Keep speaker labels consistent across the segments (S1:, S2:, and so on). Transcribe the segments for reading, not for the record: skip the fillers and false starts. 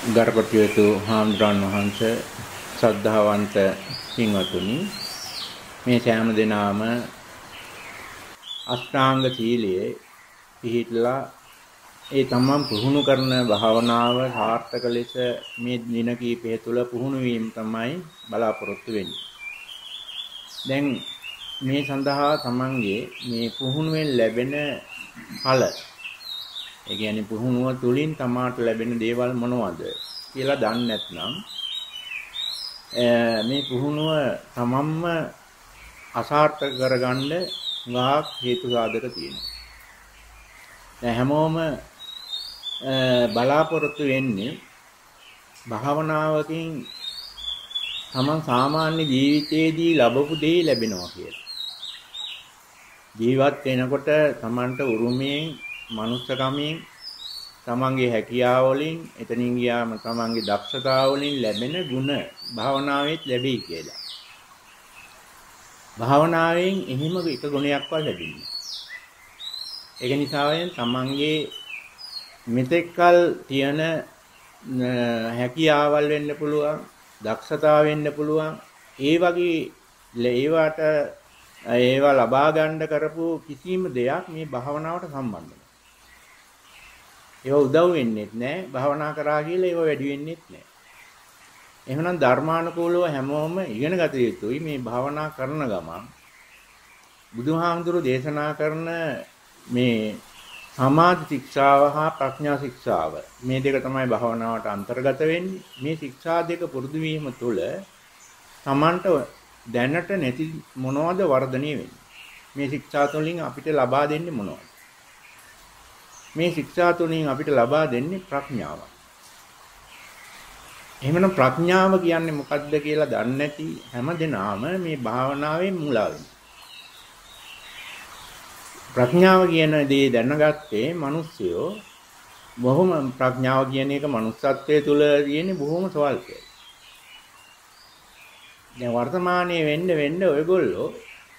S1: ගරුකටයුතු හාමුදුරන් වහන්සේ ශ්‍රද්ධාවන්ත පින්වතුනි මේ සෑම දිනම අෂ්ටාංග සීලයේ පිහිටලා ඒ තමන් පුහුණු කරන භාවනාව සාර්ථක ලෙස මේ දින කීපය තුළ පුහුණු වීම තමයි බලාපොරොත්තු වෙන්නේ. දැන් මේ සඳහා තමන්ගේ මේ පුහුණුවෙන් ලැබෙන ඵල ඒ කියන්නේ පුහුණුව තුලින් තමාට ලැබෙන දේවල් මොනවද කියලා දන්නේ නැත්නම් මේ පුහුණුව තමන්ම අසාර්ථක කරගන්න ගාක් හේතු සාධක තියෙනවා. දැන් හැමෝම බලාපොරොත්තු වෙන්නේ භාවනාවකින් තමන් සාමාන්‍ය ජීවිතයේදී ලැබපු දේ ලැබෙනවා කියලා. ජීවත් වෙනකොට තමන්ට උරුමයෙන් මනුස්සකමින් තමන්ගේ හැකියාව වලින් එතනින් ගියාම තමන්ගේ දක්ෂතාව වලින් ලැබෙන ಗುಣ භාවනාවෙත් ලැබෙයි කියලා. භාවනාවෙන් එහෙම එක ගුණයක්වත් ලැබෙන්නේ. ඒක නිසාවෙන් තමන්ගේ මෙතෙක්කල් තියෙන හැකියාවල් වෙන්න පුළුවන්, දක්ෂතාව වෙන්න පුළුවන්, ඒ වගේ ඒවා ලබා ගන්න කරපු කිසිම දෙයක් මේ භාවනාවට සම්බන්ධ නැහැ. ඒවා උදව් වෙන්නේ නැහැ. භාවනා කරා කියලා ඒවා වැඩි වෙන්නේ නැහැ. එහෙනම් ධර්මානුකූලව හැමෝම ඉගෙන ගත යුතුයි මේ භාවනා කරන ගමන්. බුදුහාමුදුරු දේශනා කරන මේ සමාධි ශික්ෂාව හා ප්‍රඥා ශික්ෂාව මේ දෙක තමයි භාවනාවට අන්තර්ගත වෙන්නේ. මේ ශික්ෂා දෙක පුරුදු වීම තුළ Tamanට දැනට නැති මොනවද වර්ධනය වෙන්නේ? මේ ශික්ෂා තුළින් අපිට ලබා දෙන්නේ මොනවද? මේ ශික්ෂා තුළින් අපිට ලබා දෙන්නේ ප්‍රඥාව. එහෙමනම් ප්‍රඥාව කියන්නේ මොකක්ද කියලා දන්නේ නැති හැමදෙනාම මේ භාවනාවේ මුලා වෙනවා. ප්‍රඥාව කියන දේ දැනගත්තේ මිනිස්සුયો බොහොම ප්‍රඥාව කියන එක manussත්වයේ තුල තියෙන්නේ බොහොම ස්වල්පයි. දැන් වර්තමානයේ වෙන්න ඔයගොල්ලෝ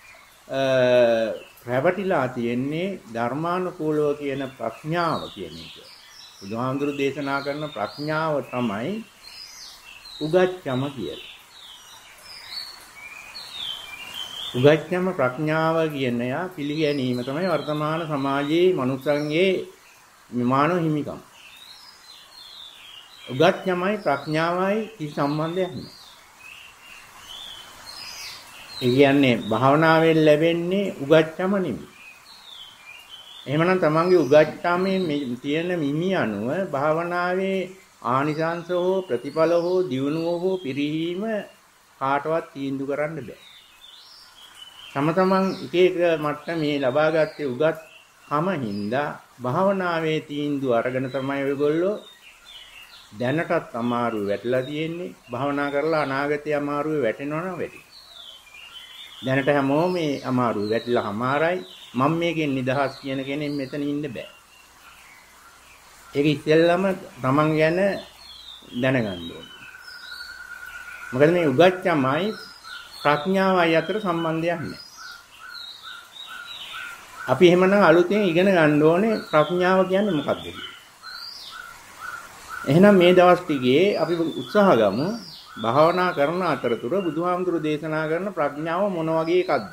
S1: රැවටිලා තියෙන්නේ ධර්මානුකූලව කියන ප්‍රඥාව කියන එක. බුදුහාමුදුරු දේශනා කරන ප්‍රඥාව තමයි උගත්කම කියලා. උගත්කම ප්‍රඥාව කියන යා පිළිගැනීම තමයි වර්තමාන සමාජයේ මනුස්සන්ගේ මානව හිමිකම. උගත්කමයි ප්‍රඥාවයි කිසි සම්බන්ධයක් නැහැ. ඒ කියන්නේ භාවනාවෙන් ලැබෙන්නේ උගත්කම නෙමෙයි. එහෙමනම් තමන්ගේ උගත්කමේ තියෙන මිමි අනුව භාවනාවේ ආනිසංස හෝ ප්‍රතිඵල හෝ දියුණුව හෝ පිරිහීම කාටවත් තීන්දුව කරන්න බෑ. තමන් එක එක මට්ටමේ ලබාගත්තේ උගත්කම හින්දා භාවනාවේ තීන්දුව අරගෙන තමයි ඔයගොල්ලෝ දැනටත් අමාරු වැටලා තියෙන්නේ. භාවනා කරලා අනාගතේ අමාරුවේ වැටෙනවනම් වැටි. දැනට හැමෝම මේ අමාරු වැටිලා හමාරයි. මම මේකෙන් නිදහස් කියන කෙනෙක් මෙතන ඉන්න බෑ. ඒක ඉස්සෙල්ලම තමන් ගැන දැනගන්න ඕනේ. මොකද මේ උගත්කමයි ප්‍රඥාවයි අතර සම්බන්ධයක් නැහැ. අපි එහෙමනම් අලුතෙන් ඉගෙන ගන්න ඕනේ ප්‍රඥාව කියන්නේ මොකක්ද කියලා. එහෙනම් මේ දවස් ටිකේ අපි උත්සාහ ගමු භාවනා කරන අතරතුර බුදුහාමුදුරු දේශනා කරන ප්‍රඥාව මොන වගේ එකක්ද?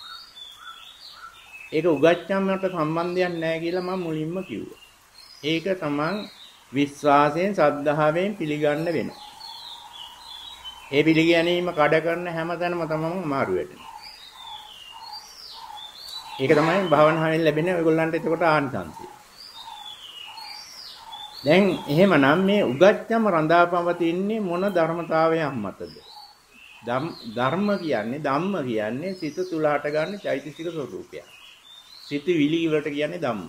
S1: ඒක උගත්කමකට සම්බන්ධයක් නැහැ කියලා මම මුලින්ම කිව්වා. ඒක තමන් විශ්වාසයෙන් ශ්‍රද්ධාවෙන් පිළිගන්න වෙනවා. ඒ පිළිගැනීම කඩ කරන හැමතැනම තමම අමාරු වෙනවා. ඒක තමයි භාවනාවෙන් ලැබෙන ඔයගොල්ලන්ට එතකොට ආනිසංසය. දැන් එහෙමනම් මේ උගත්කම රඳාපවතින්නේ මොන ධර්මතාවයක් මතද? ධර්ම කියන්නේ ධම්ම කියන්නේ සිත තුල හට ගන්න චෛතසික ස්වરૂපයක්. සිත විලි වලට කියන්නේ ධම්ම.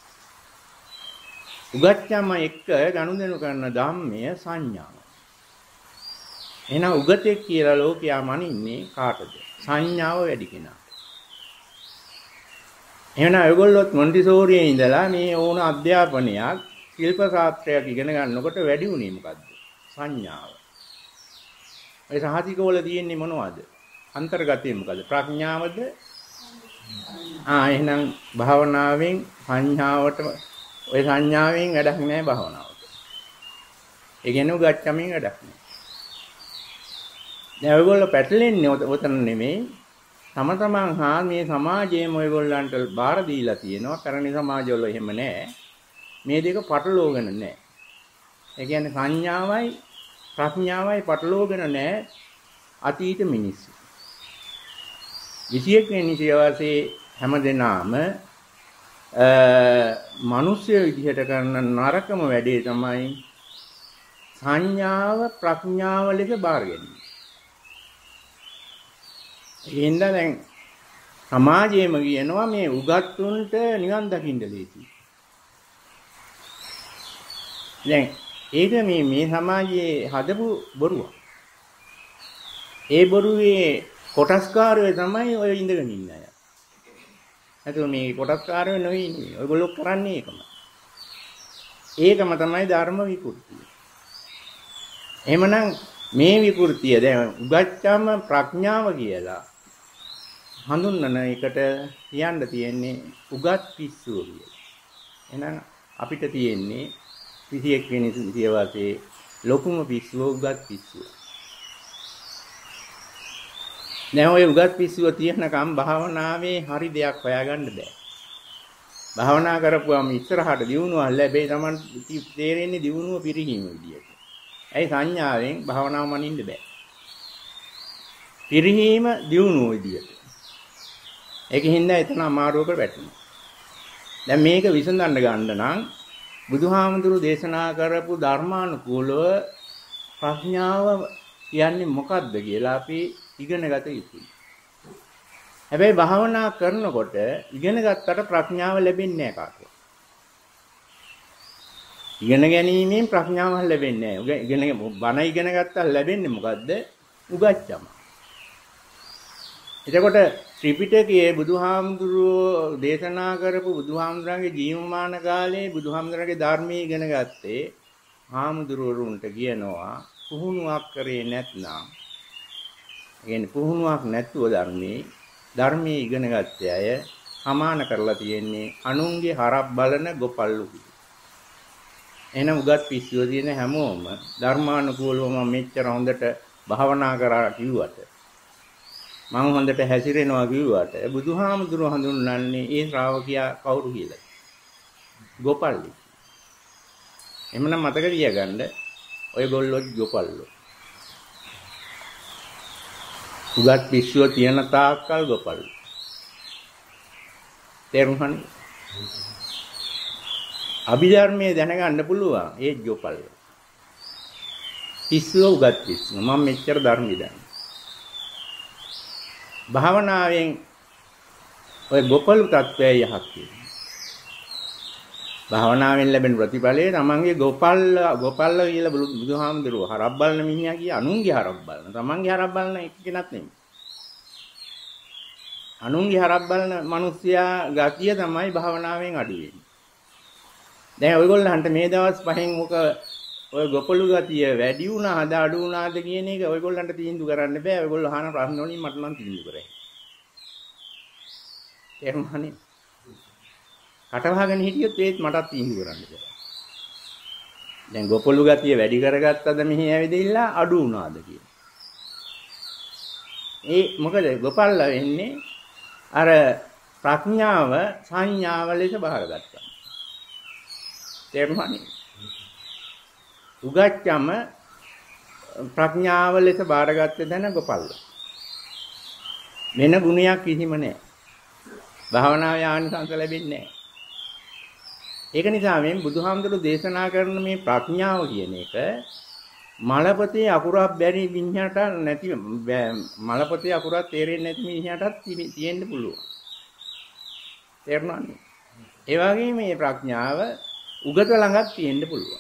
S1: උගත්කම එක්ක ගනුදෙනු කරන ධම්මය සංඥාව. එහෙනම් උගතෙක් කියලා ලෝකයා මනින්නේ කාටද? සංඥාව වැඩි කෙනාට. එහෙනම් ඔයගොල්ලොත් මොන්ටිසෝරියේ ඉඳලා මේ ඕන අධ්‍යාපනයක් ශිල්ප ශාස්ත්‍රයක් ඉගෙන ගන්නකොට වැඩි උනේ මොකද්ද? සංඥාව. ඒ සාහිතිකවල තියෙන්නේ මොනවද? අන්තර්ගතය මොකද්ද? ප්‍රඥාවද? එහෙනම් භාවනාවෙන් සංඥාවට ඔය සංඥාවෙන් වැඩක් නැහැ භාවනාවට. ඒ කියන්නේ උගච්චමින් වැඩක් නෑ. දැන් ඔයගොල්ලෝ පැටලෙන්නේ ඔතන නෙමෙයි. තම තමන් හා මේ සමාජයේම ඔයගොල්ලන්ට බාර දීලා තියෙනවා. පැරණි සමාජවල එහෙම නෑ. මේ දෙක පටලෝගෙන නෑ. ඒ කියන්නේ සංඥාවයි ප්‍රඥාවයි පටලෝගෙන නෑ අතීත මිනිස්සු. 21 වෙනි සියවසේ හැමදෙනාම මිනිස්සු විදිහට කරන නරකම වැඩේ තමයි සංඥාව ප්‍රඥාව ලෙස බාර ගැනීම. එහෙනම් දැන් සමාජයේම කියනවා මේ උගත්තුන්ට නිවන් දකින්න ලේසියි. දැන් ඒක මේ සමාජයේ හදපු බොරුවක්. ඒ බොරුවේ කොටස්කාරයෝ තමයි ඔය ඉඳගෙන ඉන්න අය. නැතුව මේ කොටස්කාරයෝ නෙවෙයි ඉන්නේ. ඔයගොල්ලෝ කරන්නේ ඒකම. ඒකම තමයි ධර්ම විකෘතිය. එහෙමනම් මේ විකෘතිය දැන් උගච්ඡාම ප්‍රඥාව කියලා හඳුන්වන එකට කියන්න තියෙන්නේ උගත් පිස්සුව කියලා. එහෙනම් අපිට තියෙන්නේ 21 වෙනි සියවසේ ලොකුම පිස්සුව උගත් පිස්සුව. දැන් ඔය උගත් පිස්සුව තියෙනකම් භාවනාවේ හරි දෙයක් හොයාගන්න බෑ. භාවනා කරපුවාම ඉස්සරහට දියුණුවක් ලැබේ. Taman තේරෙන්නේ දියුණුව පිරිහීම විදියට. ඇයි සංඥාවෙන් භාවනාව මනින්න බෑ. පිරිහීම දියුණුව විදියට. ඒකින්ද එතන අමාරුවකට වැටෙනවා. දැන් මේක විසඳන්න ගන්න නම් බුදුහාමුදුරු දේශනා කරපු ධර්මානුකූලව ප්‍රඥාව කියන්නේ මොකක්ද කියලා අපි ඉගෙන ගත යුතුයි. හැබැයි භාවනා කරනකොට ඉගෙන ගත්තට ප්‍රඥාව ලැබෙන්නේ නැහැ කාටවත්. ඉගෙන ගැනීමෙන් ප්‍රඥාවක් ලැබෙන්නේ නැහැ. බණ ඉගෙන ගත්තා ලැබෙන්නේ මොකද්ද? උගච්ඡම. එතකොට ත්‍රිපිටකයේ බුදුහාමුදුරුවෝ දේශනා කරපු බුදුහාමුදුරන්ගේ ජීවමාන කාලේ බුදුහාමුදුරන්ගේ ධර්මයේ ඉගෙන ගත්තේ හාමුදුරුවරුන්ට කියනවා පුහුණුවක් කරේ නැත්නම් කියන්නේ පුහුණුවක් නැතුව ධර්මයේ ඉගෙන ගත්තේ අය සමාන කරලා තියෙන්නේ අනුන්ගේ හරක් බලන ගොපල්ලු. එහෙනම් උගත් පිස්සුව තියෙන හැමෝම ධර්මානුකූලව මම මෙච්චර හොඳට භාවනා කරා කිව්වට මම හොඳට හැසිරෙනවා කිව්වට බුදුහාමුදුරුවෝ හඳුන්වන්නේ ඒ ශ්‍රාවකයා කවුරු කියලාද? ගොපල්ලු. එhmenan මතක තියාගන්න ඔයගොල්ලෝ ගොපල්ලෝ. උගත් පිස්සුව තියෙන තාක්කල් ගොපල්ලු. තේරුණානේ? අභිධර්මයේ දැනගන්න පුළුවන් ඒ ගොපල්ලු. පිස්සුව උගත් පිස්සුව. මම මෙච්චර ධර්ම ඉදන්. භාවනාවෙන් ඔය ගොපලු තත්වයේ යහක් තියෙනවා. භාවනාවෙන් ලැබෙන ප්‍රතිඵලය තමන්ගේ ගොපල්ල කියලා බුදුහාමුදුරුවෝ හරක් බලන මිනිහා කිය අනුන්ගේ හරක් බලන. තමන්ගේ හරක් බලන එක්කෙනත් නෙමෙයි. අනුන්ගේ හරක් බලන මිනිස්සයා ගතිය තමයි භාවනාවෙන් අඩු වෙන්නේ. දැන් ඔයගොල්ලන්ට මේ දවස් පහෙන් ඔය ගොපලු ගතිය වැඩි වුණාද අඩු වුණාද කියන එක ඔයගොල්ලන්ට තීන්දුව කරන්න බෑ. ඔයගොල්ලෝ අහන ප්‍රශ්න වලින් මට නම් තීන්දුව කරයි. එහෙමනේ. කටවහගෙන හිටියොත් ඒත් මටත් තීන්දුව කරන්න බෑ. දැන් ගොපලු ගතිය වැඩි කරගත්තද මෙහි ඇවිදilla අඩු වුණාද කියන. ඒ මොකද ගොපල්ලා වෙන්නේ අර ප්‍රඥාව සංඥාව ලෙස බාරගත්තා. තේරුණානේ? උගච්ඡම ප්‍රඥාව ලෙස බාරගත්තේ දැන ගොපල්ලා. වෙන ගුණයක් කිසිම නැහැ. භාවනාවේ ආනිසංස ලැබෙන්නේ නැහැ. ඒක නිසා මේ බුදුහාමුදුරු දේශනා කරන මේ ප්‍රඥාව කියන එක මලපතේ අකුරක් බැරි මිනිහට නැති මලපතේ අකුරක් තේරෙන්නේ නැති මිනිහටත් තියෙන්න පුළුවන්. තේරුණානේ? ඒ වගේම මේ ප්‍රඥාව උගත ළඟත් තියෙන්න පුළුවන්.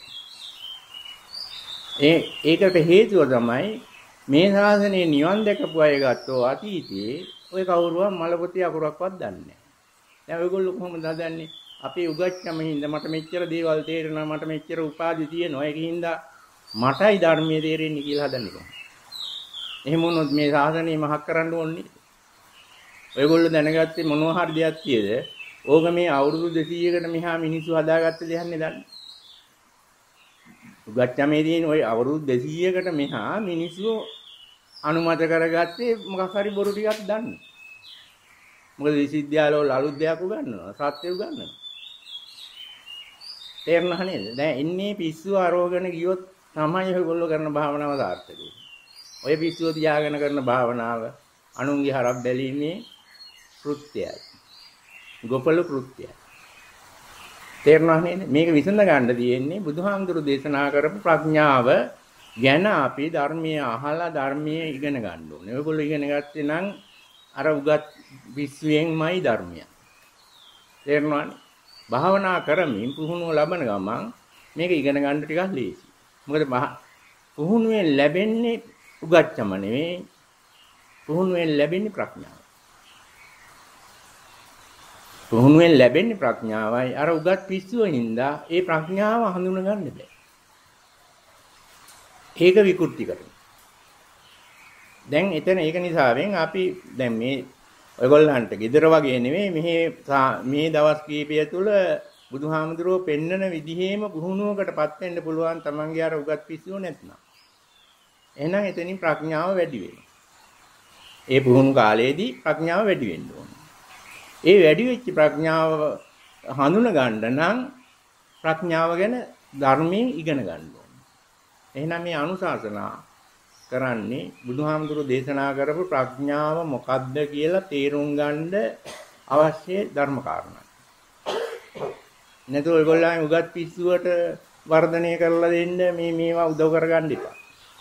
S1: ඒකට හේතුව තමයි මේ ශාසනයේ නිවන් දැකපු අය ගත්තෝ අතීතයේ ඔය කවුරුවත් මලපොතේ අකුරක්වත් දන්නේ නැහැ. දැන් ඔයගොල්ලෝ කොහොමද හදන්නේ? අපේ උගච්ඡම හින්දා මට මෙච්චර දේවල් තේරෙනවා, මට මෙච්චර උපාධි තියෙනවා. ඒකින්ද මටයි ධර්මයේ තේරෙන්නේ කියලා හදන්නේ කොහොමද? එහෙම වුණොත් මේ ශාසනය මහක් කරන්න ඕනේ. ඔයගොල්ලෝ දැනගත්තේ මොනවා හරි දෙයක් තියද? ඕක මේ අවුරුදු 200කට මෙහා මිනිස්සු හදාගත්ත දෙයක් නේ දන්නේ. උගත්කමේදී ওই අවුරුදු 200කට මෙහා මිනිස්සු අනුමත කරගත්තේ මොකක් හරි බොරු ටිකක් දන්න. මොකද විශ්වවිද්‍යාලවල අලුත් දෙයක් උගන්වනවා, සත්‍ය උගන්වනවා. තේරුණා නේද? දැන් ඉන්නේ පිස්සු ආරෝගණ ගියොත් තමයි ඔයගොල්ලෝ කරන භාවනාව සාර්ථක වෙන්නේ. ඔය පිස්සුව තියාගෙන කරන භාවනාව අනුන්ගේ හරක් බැලීමේ කෘත්‍යයයි. ගොපළු කෘත්‍යයයි. තේරුණා නේද? මේක විසඳ ගන්න තියෙන්නේ බුදුහාමුදුරු දේශනා කරපු ප්‍රඥාව ගැන අපි ධර්මයේ අහලා ධර්මයේ ඉගෙන ගන්න ඕනේ. ඔයගොල්ලෝ ඉගෙන ගත්තේ නම් අර උගත් පිස්සුවෙන්මයි ධර්මය. තේරුණානේ? භාවනා කරමින් පුහුණුව ලබන ගමන් මේක ඉගෙන ගන්න ටිකක් ලේසි. මොකද පුහුණුවෙන් ලැබෙන්නේ උගත්කම නෙවෙයි. පුහුණුවෙන් ලැබෙන්නේ ප්‍රඥාව. පුහුණුවෙන් ලැබෙන්නේ ප්‍රඥාවයි. අර උගත් පිස්සුවින්දා ඒ ප්‍රඥාව හඳුන ගන්න බෑ. ඒක විකෘති කරනවා. දැන් එතන ඒක නිසාවෙන් අපි දැන් මේ ඔයගොල්ලන්ට gedara වගේ නෙවෙයි මේ දවස් කීපය තුළ බුදුහාමුදුරුවෝ පෙන්නන විදිහේම පුහුණුවකටපත් වෙන්න පුළුවන් තමන්ගේ අර උගත් පිස්සුව නැත්නම්. එහෙනම් එතනින් ප්‍රඥාව වැඩි වෙනවා. ඒ පුහුණු කාලයේදී ප්‍රඥාව වැඩි වෙන්න ඕනේ. ඒ වැඩි වෙච්ච ප්‍රඥාව හඳුන ගන්න නම් ප්‍රඥාව ගැන ධර්මයෙන් ඉගෙන ගන්න ඕනේ. එහෙනම් මේ අනුශාසනා කරන්නේ බුදුහාමුදුරුවෝ දේශනා කරපු ප්‍රඥාව මොකක්ද කියලා තේරුම් ගන්න අවශ්‍ය ධර්ම කාරණා. නැත්නම් ඔයගොල්ලන් උගත් පිස්සුවට වර්ධනය කරලා දෙන්න මේවා උදව් කරගන්න එපා.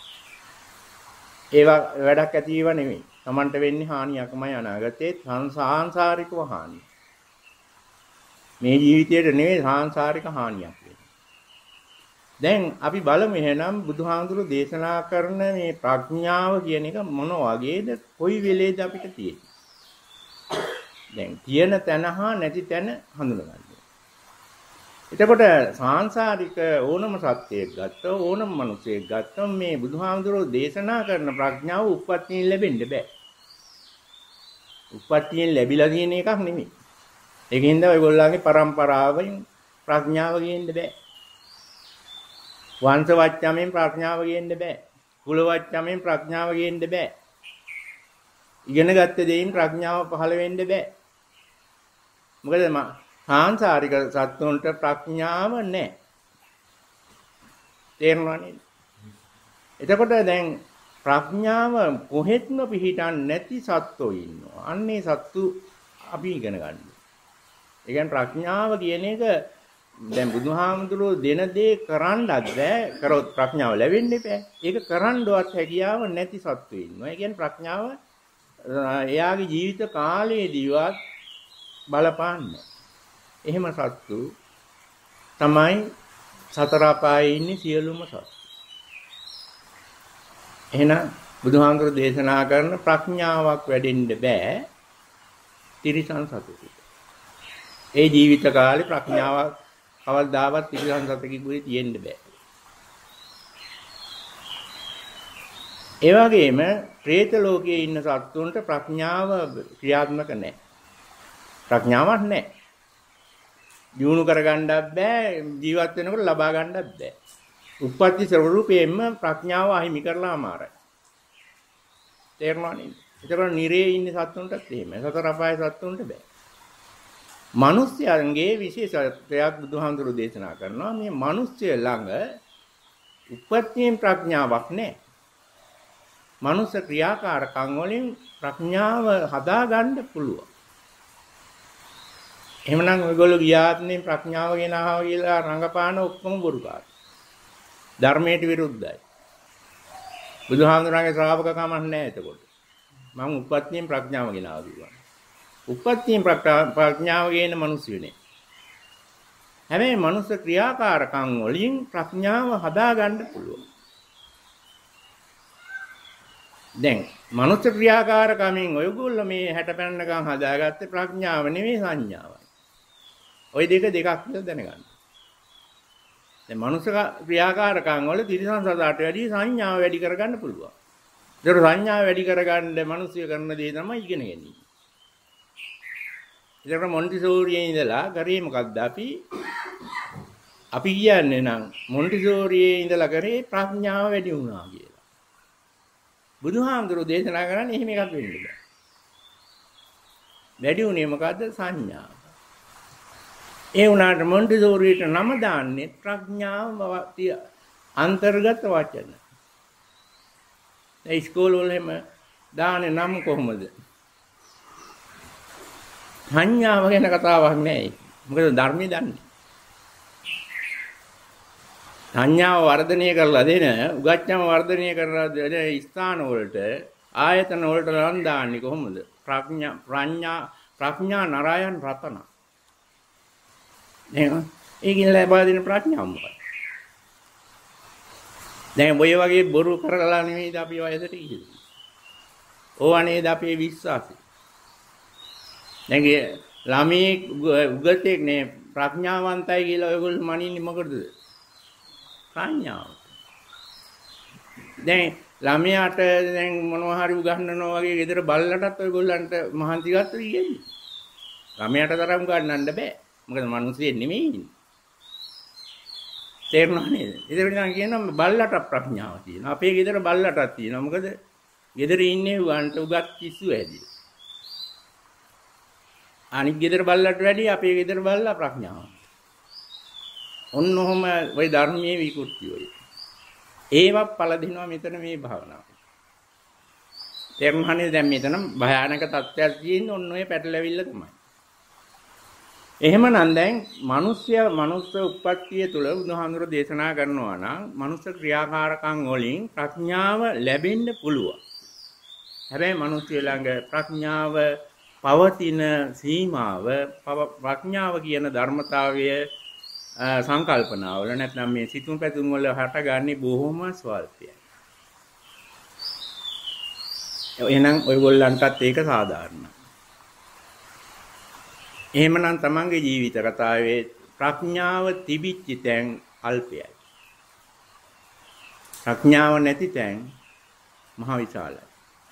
S1: ඒවා වැඩක් ඇතිව නෙමෙයි. Tamanට වෙන්නේ හානියක්මයි අනාගතේ සංසාරිකව හානිය. මේ ජීවිතේට නෙවෙයි සංසාරික හානියක් වෙන්නේ. දැන් අපි බලමු එහෙනම් බුදුහාමුදුරුවෝ දේශනා කරන මේ ප්‍රඥාව කියන එක මොන වගේද කොයි වෙලේද අපිට තියෙන්නේ. දැන් තියෙන තැන හා නැති තැන හඳුනගන්න. එතකොට සාංශාරික ඕනම සත්‍යයක් ගත්තොත් ඕනම මිනිසෙක් ගත්තොත් මේ බුදුහාමුදුරුවෝ දේශනා කරන ප්‍රඥාව උප්පත්තියෙන් ලැබෙන්න බෑ. උප්පත්තියෙන් ලැබිලා තියෙන එකක් නෙමෙයි. ඒකින්ද ඔයගොල්ලන්ගේ પરම්පරාවෙන් ප්‍රඥාව ගේන්න බෑ. වංශවච්චමෙන් ප්‍රඥාව ගේන්න බෑ. කුලවච්චමෙන් ප්‍රඥාව ගේන්න බෑ. ඉගෙන ගත්ත දෙයින් ප්‍රඥාව පහළ වෙන්න බෑ. මොකද සාංශාරික සත්තුන්ට ප්‍රඥාව නැහැ. තේරුණා නේද? එතකොට දැන් ප්‍රඥාව කොහෙත්ම පිහිටන්නේ නැති සත්ත්වෝ ඉන්නවා. අන්නේ සත්තු අපි ඉගෙන ගන්න. ඒ කියන්නේ ප්‍රඥාව කියන එක දැන් බුදුහාමුදුරුවෝ දෙන දේ කරන්නත් බෑ. කරොත් ප්‍රඥාව ලැබෙන්නේ බෑ. ඒක කරන්නවත් හැකියාව නැති සත්ත්වෝ ඉන්නවා. ඒ කියන්නේ ප්‍රඥාව එයාගේ ජීවිත කාලයේදීවත් බලපාන්නේ. එහෙම සත්තු තමයි සතර අපායේ ඉන්නේ සියලුම සත්තු. එහෙනම් බුදුහාමුදුරුවෝ දේශනා කරන ප්‍රඥාවක් වැඩෙන්න බෑ තිරිසන් සතුට. ඒ ජීවිත කාලේ ප්‍රඥාවක් කවදාවත් තිරිසන් සතෙකුගේ තියෙන්න බෑ. ඒ වගේම പ്രേත ලෝකයේ ඉන්න සත්තුන්ට ප්‍රඥාව ක්‍රියාත්මක නැහැ. ප්‍රඥාවක් නැහැ. දිනු කරගන්නත් බෑ ජීවත් වෙනකොට ලබා ගන්නත් බෑ. උප්පත්ති ස්වරූපයෙන්ම ප්‍රඥාව අහිමි කරලා අමාරයි. තේරුණා නේද? ඒතකොට නිරේ ඉන්න සත්තුන්ටත් එහෙමයි. සතර අපායේ සත්තුන්ට බෑ. මිනිස්යන්ගේ විශේෂත්වයක් බුදුහාමුදුරුවෝ දේශනා කරනවා. මේ මිනිස්ය ළඟ උප්පත්තියෙන් ප්‍රඥාවක් නැහැ. මනුෂ්‍ය ක්‍රියාකාරකම් වලින් ප්‍රඥාව හදා ගන්න පුළුවන්. එහෙමනම් ඔයගොල්ලෝ ගියාත්නේ ප්‍රඥාව ගැන අහව කියලා රංගපාන ඔක්කොම බොරුකාර. ධර්මයට විරුද්ධයි. බුදුහාමුදුරන්ගේ ශ්‍රාවකකමක් නැහැ එතකොට. මම උප්පත්තියෙන් ප්‍රඥාව ගැන ආවා. උප්පත්තියෙන් ප්‍රඥාව ගැන මිනිස්සු නේ. හැබැයි මනුෂ්‍ය ක්‍රියාකාරකම් වලින් ප්‍රඥාව හදා ගන්න පුළුවන්. දැන් මනුෂ්‍ය ක්‍රියාකාරකමින් ඔයගොල්ලෝ මේ 60 පැන්නකම් හදාගත්තේ ප්‍රඥාව නෙවෙයි සංඥාවයි. ওই දෙක කියලා දැනගන්න. දැන් මනුෂ්‍ය ක්‍රියාකාරකම් වල තිරිසන් සතාට වැඩි සංඥාව වැඩි කරගන්න පුළුවන්. ඒතර සංඥාව වැඩි කරගන්න මිනිස්සු කරන දේ තමයි ඉගෙන ගැනීම. ඒතර මොන්ටිසෝරියේ ඉඳලා කරේ මොකක්ද අපි අපි කියන්නේ නම් මොන්ටිසෝරියේ ඉඳලා කරේ ප්‍රඥාව වැඩි වුණා කියලා. බුදුහාමුදුරුවෝ දේශනා කරන්නේ එහෙම එකක් වෙන්නේ නැහැ. වැඩි උනේ මොකද්ද? සංඥාව. ඒ වුණාට මොන්ටිසෝරියට නම දාන්නේ ප්‍රඥාව අන්තර්ගත වචන. ඒ ඉස්කෝල වල එහෙම දාන්නේ නම් කොහොමද? සංඥාව ගැන කතාවක් නැහැ. මොකද ධර්මයේ දන්නේ. සංඥාව වර්ධනය කරලා දෙන, උගච්ඡම වර්ධනය කරලා දෙන ස්ථාන වලට, ආයතන වලට නම් දාන්නේ කොහොමද? ප්‍රඥා නරයන් රතන. නේද? ඒකින් ලැබලා දෙන ප්‍රඥාව මොකක්ද? දැන් ඔය වගේ බොරු කරලා නෙමෙයිද අපි වයසට ගිහින්. ඕවා නේද අපේ විශ්වාසය. දැන් ළමී උගතෙක් නේ ප්‍රඥාවන්තයි කියලා ඔයගොල්ලෝ මනින්නේ මොකටද? ප්‍රඥාව. දැන් ළමයාට දැන් මොනවා හරි උගන්වනවා වගේ ගෙදර බල්ලටත් ඔයගොල්ලන්ට මහන්සි ගත්තොත් ඉන්නේ. ළමයාට තරම් ගන්නන්න බෑ. මොකද මිනිස්සු නෙමෙයි ඉන්නේ. තේරුණා නේද? ඒකට නම් කියනවා බල්ලට ප්‍රඥාව තියෙනවා. අපේ ගෙදර බල්ලටත් තියෙනවා. මොකද ගෙදර ඉන්නේ උන්ට උගත් කිස්සු ඇදී. අනිත් ගෙදර බල්ලට වැඩි අපේ ගෙදර බල්ලා ප්‍රඥාව. ඔන්න ඔහම ওই ධර්මයේ විකෘති වෙයි. ඒවත් පළ දෙනවා මෙතන මේ භාවනාව. තේරුණානේ දැන් මෙතන භයානක තත්ත්වයක් තියෙන්නේ ඔන්න ඔය පැටලවිල්ල තමයි. එහෙමනම් දැන් මනුස්ස උප්පත්තිය තුළ බුදුහාමුදුර දේශනා කරනවා නම් මනුස්ස ක්‍රියාකාරකම් වලින් ප්‍රඥාව ලැබෙන්න පුළුවන්. හැබැයි මිනිස්සු ළඟ ප්‍රඥාව පවතින සීමාව ප්‍රඥාව කියන ධර්මතාවය සංකල්පනාවල නැත්නම් මේ සිතුම් පැතුම් වල හටගන්නේ බොහොම ස්වල්පයි. එහෙනම් ඔයගොල්ලන්ටත් ඒක සාධාරණයි. එහෙමනම් තමන්ගේ ජීවිත කතාවේ ප්‍රඥාව තිබිච්ච තැන් අල්පයයි. ප්‍රඥාව නැති තැන් මහ විශාලයි.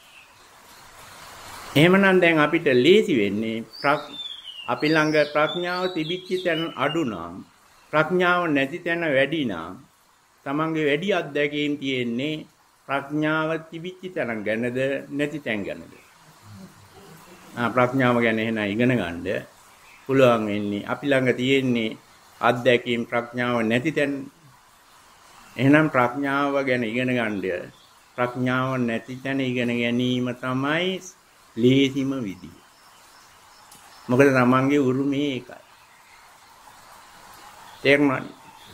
S1: එහෙමනම් දැන් අපිට ලේසි වෙන්නේ අපි ළඟ ප්‍රඥාව තිබිච්ච තැන අඩු නම් ප්‍රඥාව නැති තැන වැඩි නම් තමන්ගේ වැඩි අත්දැකීම් තියෙන්නේ ප්‍රඥාව තිබිච්ච තැන ගැනද නැති තැන් ගැනද? ප්‍රඥාව ගැන එහෙනම් ඉගෙන ගන්න පුළුවන් වෙන්නේ අපි ළඟ තියෙන්නේ අත්දැකීම් ප්‍රඥාව නැති තැන. එහෙනම් ප්‍රඥාව ගැන ඉගෙන ගන්න ප්‍රඥාව නැති තැන ඉගෙන ගැනීම තමයි ලේසිම විදිය. මොකද තමන්ගේ උරුමේ ඒකයි. තේරුණාද?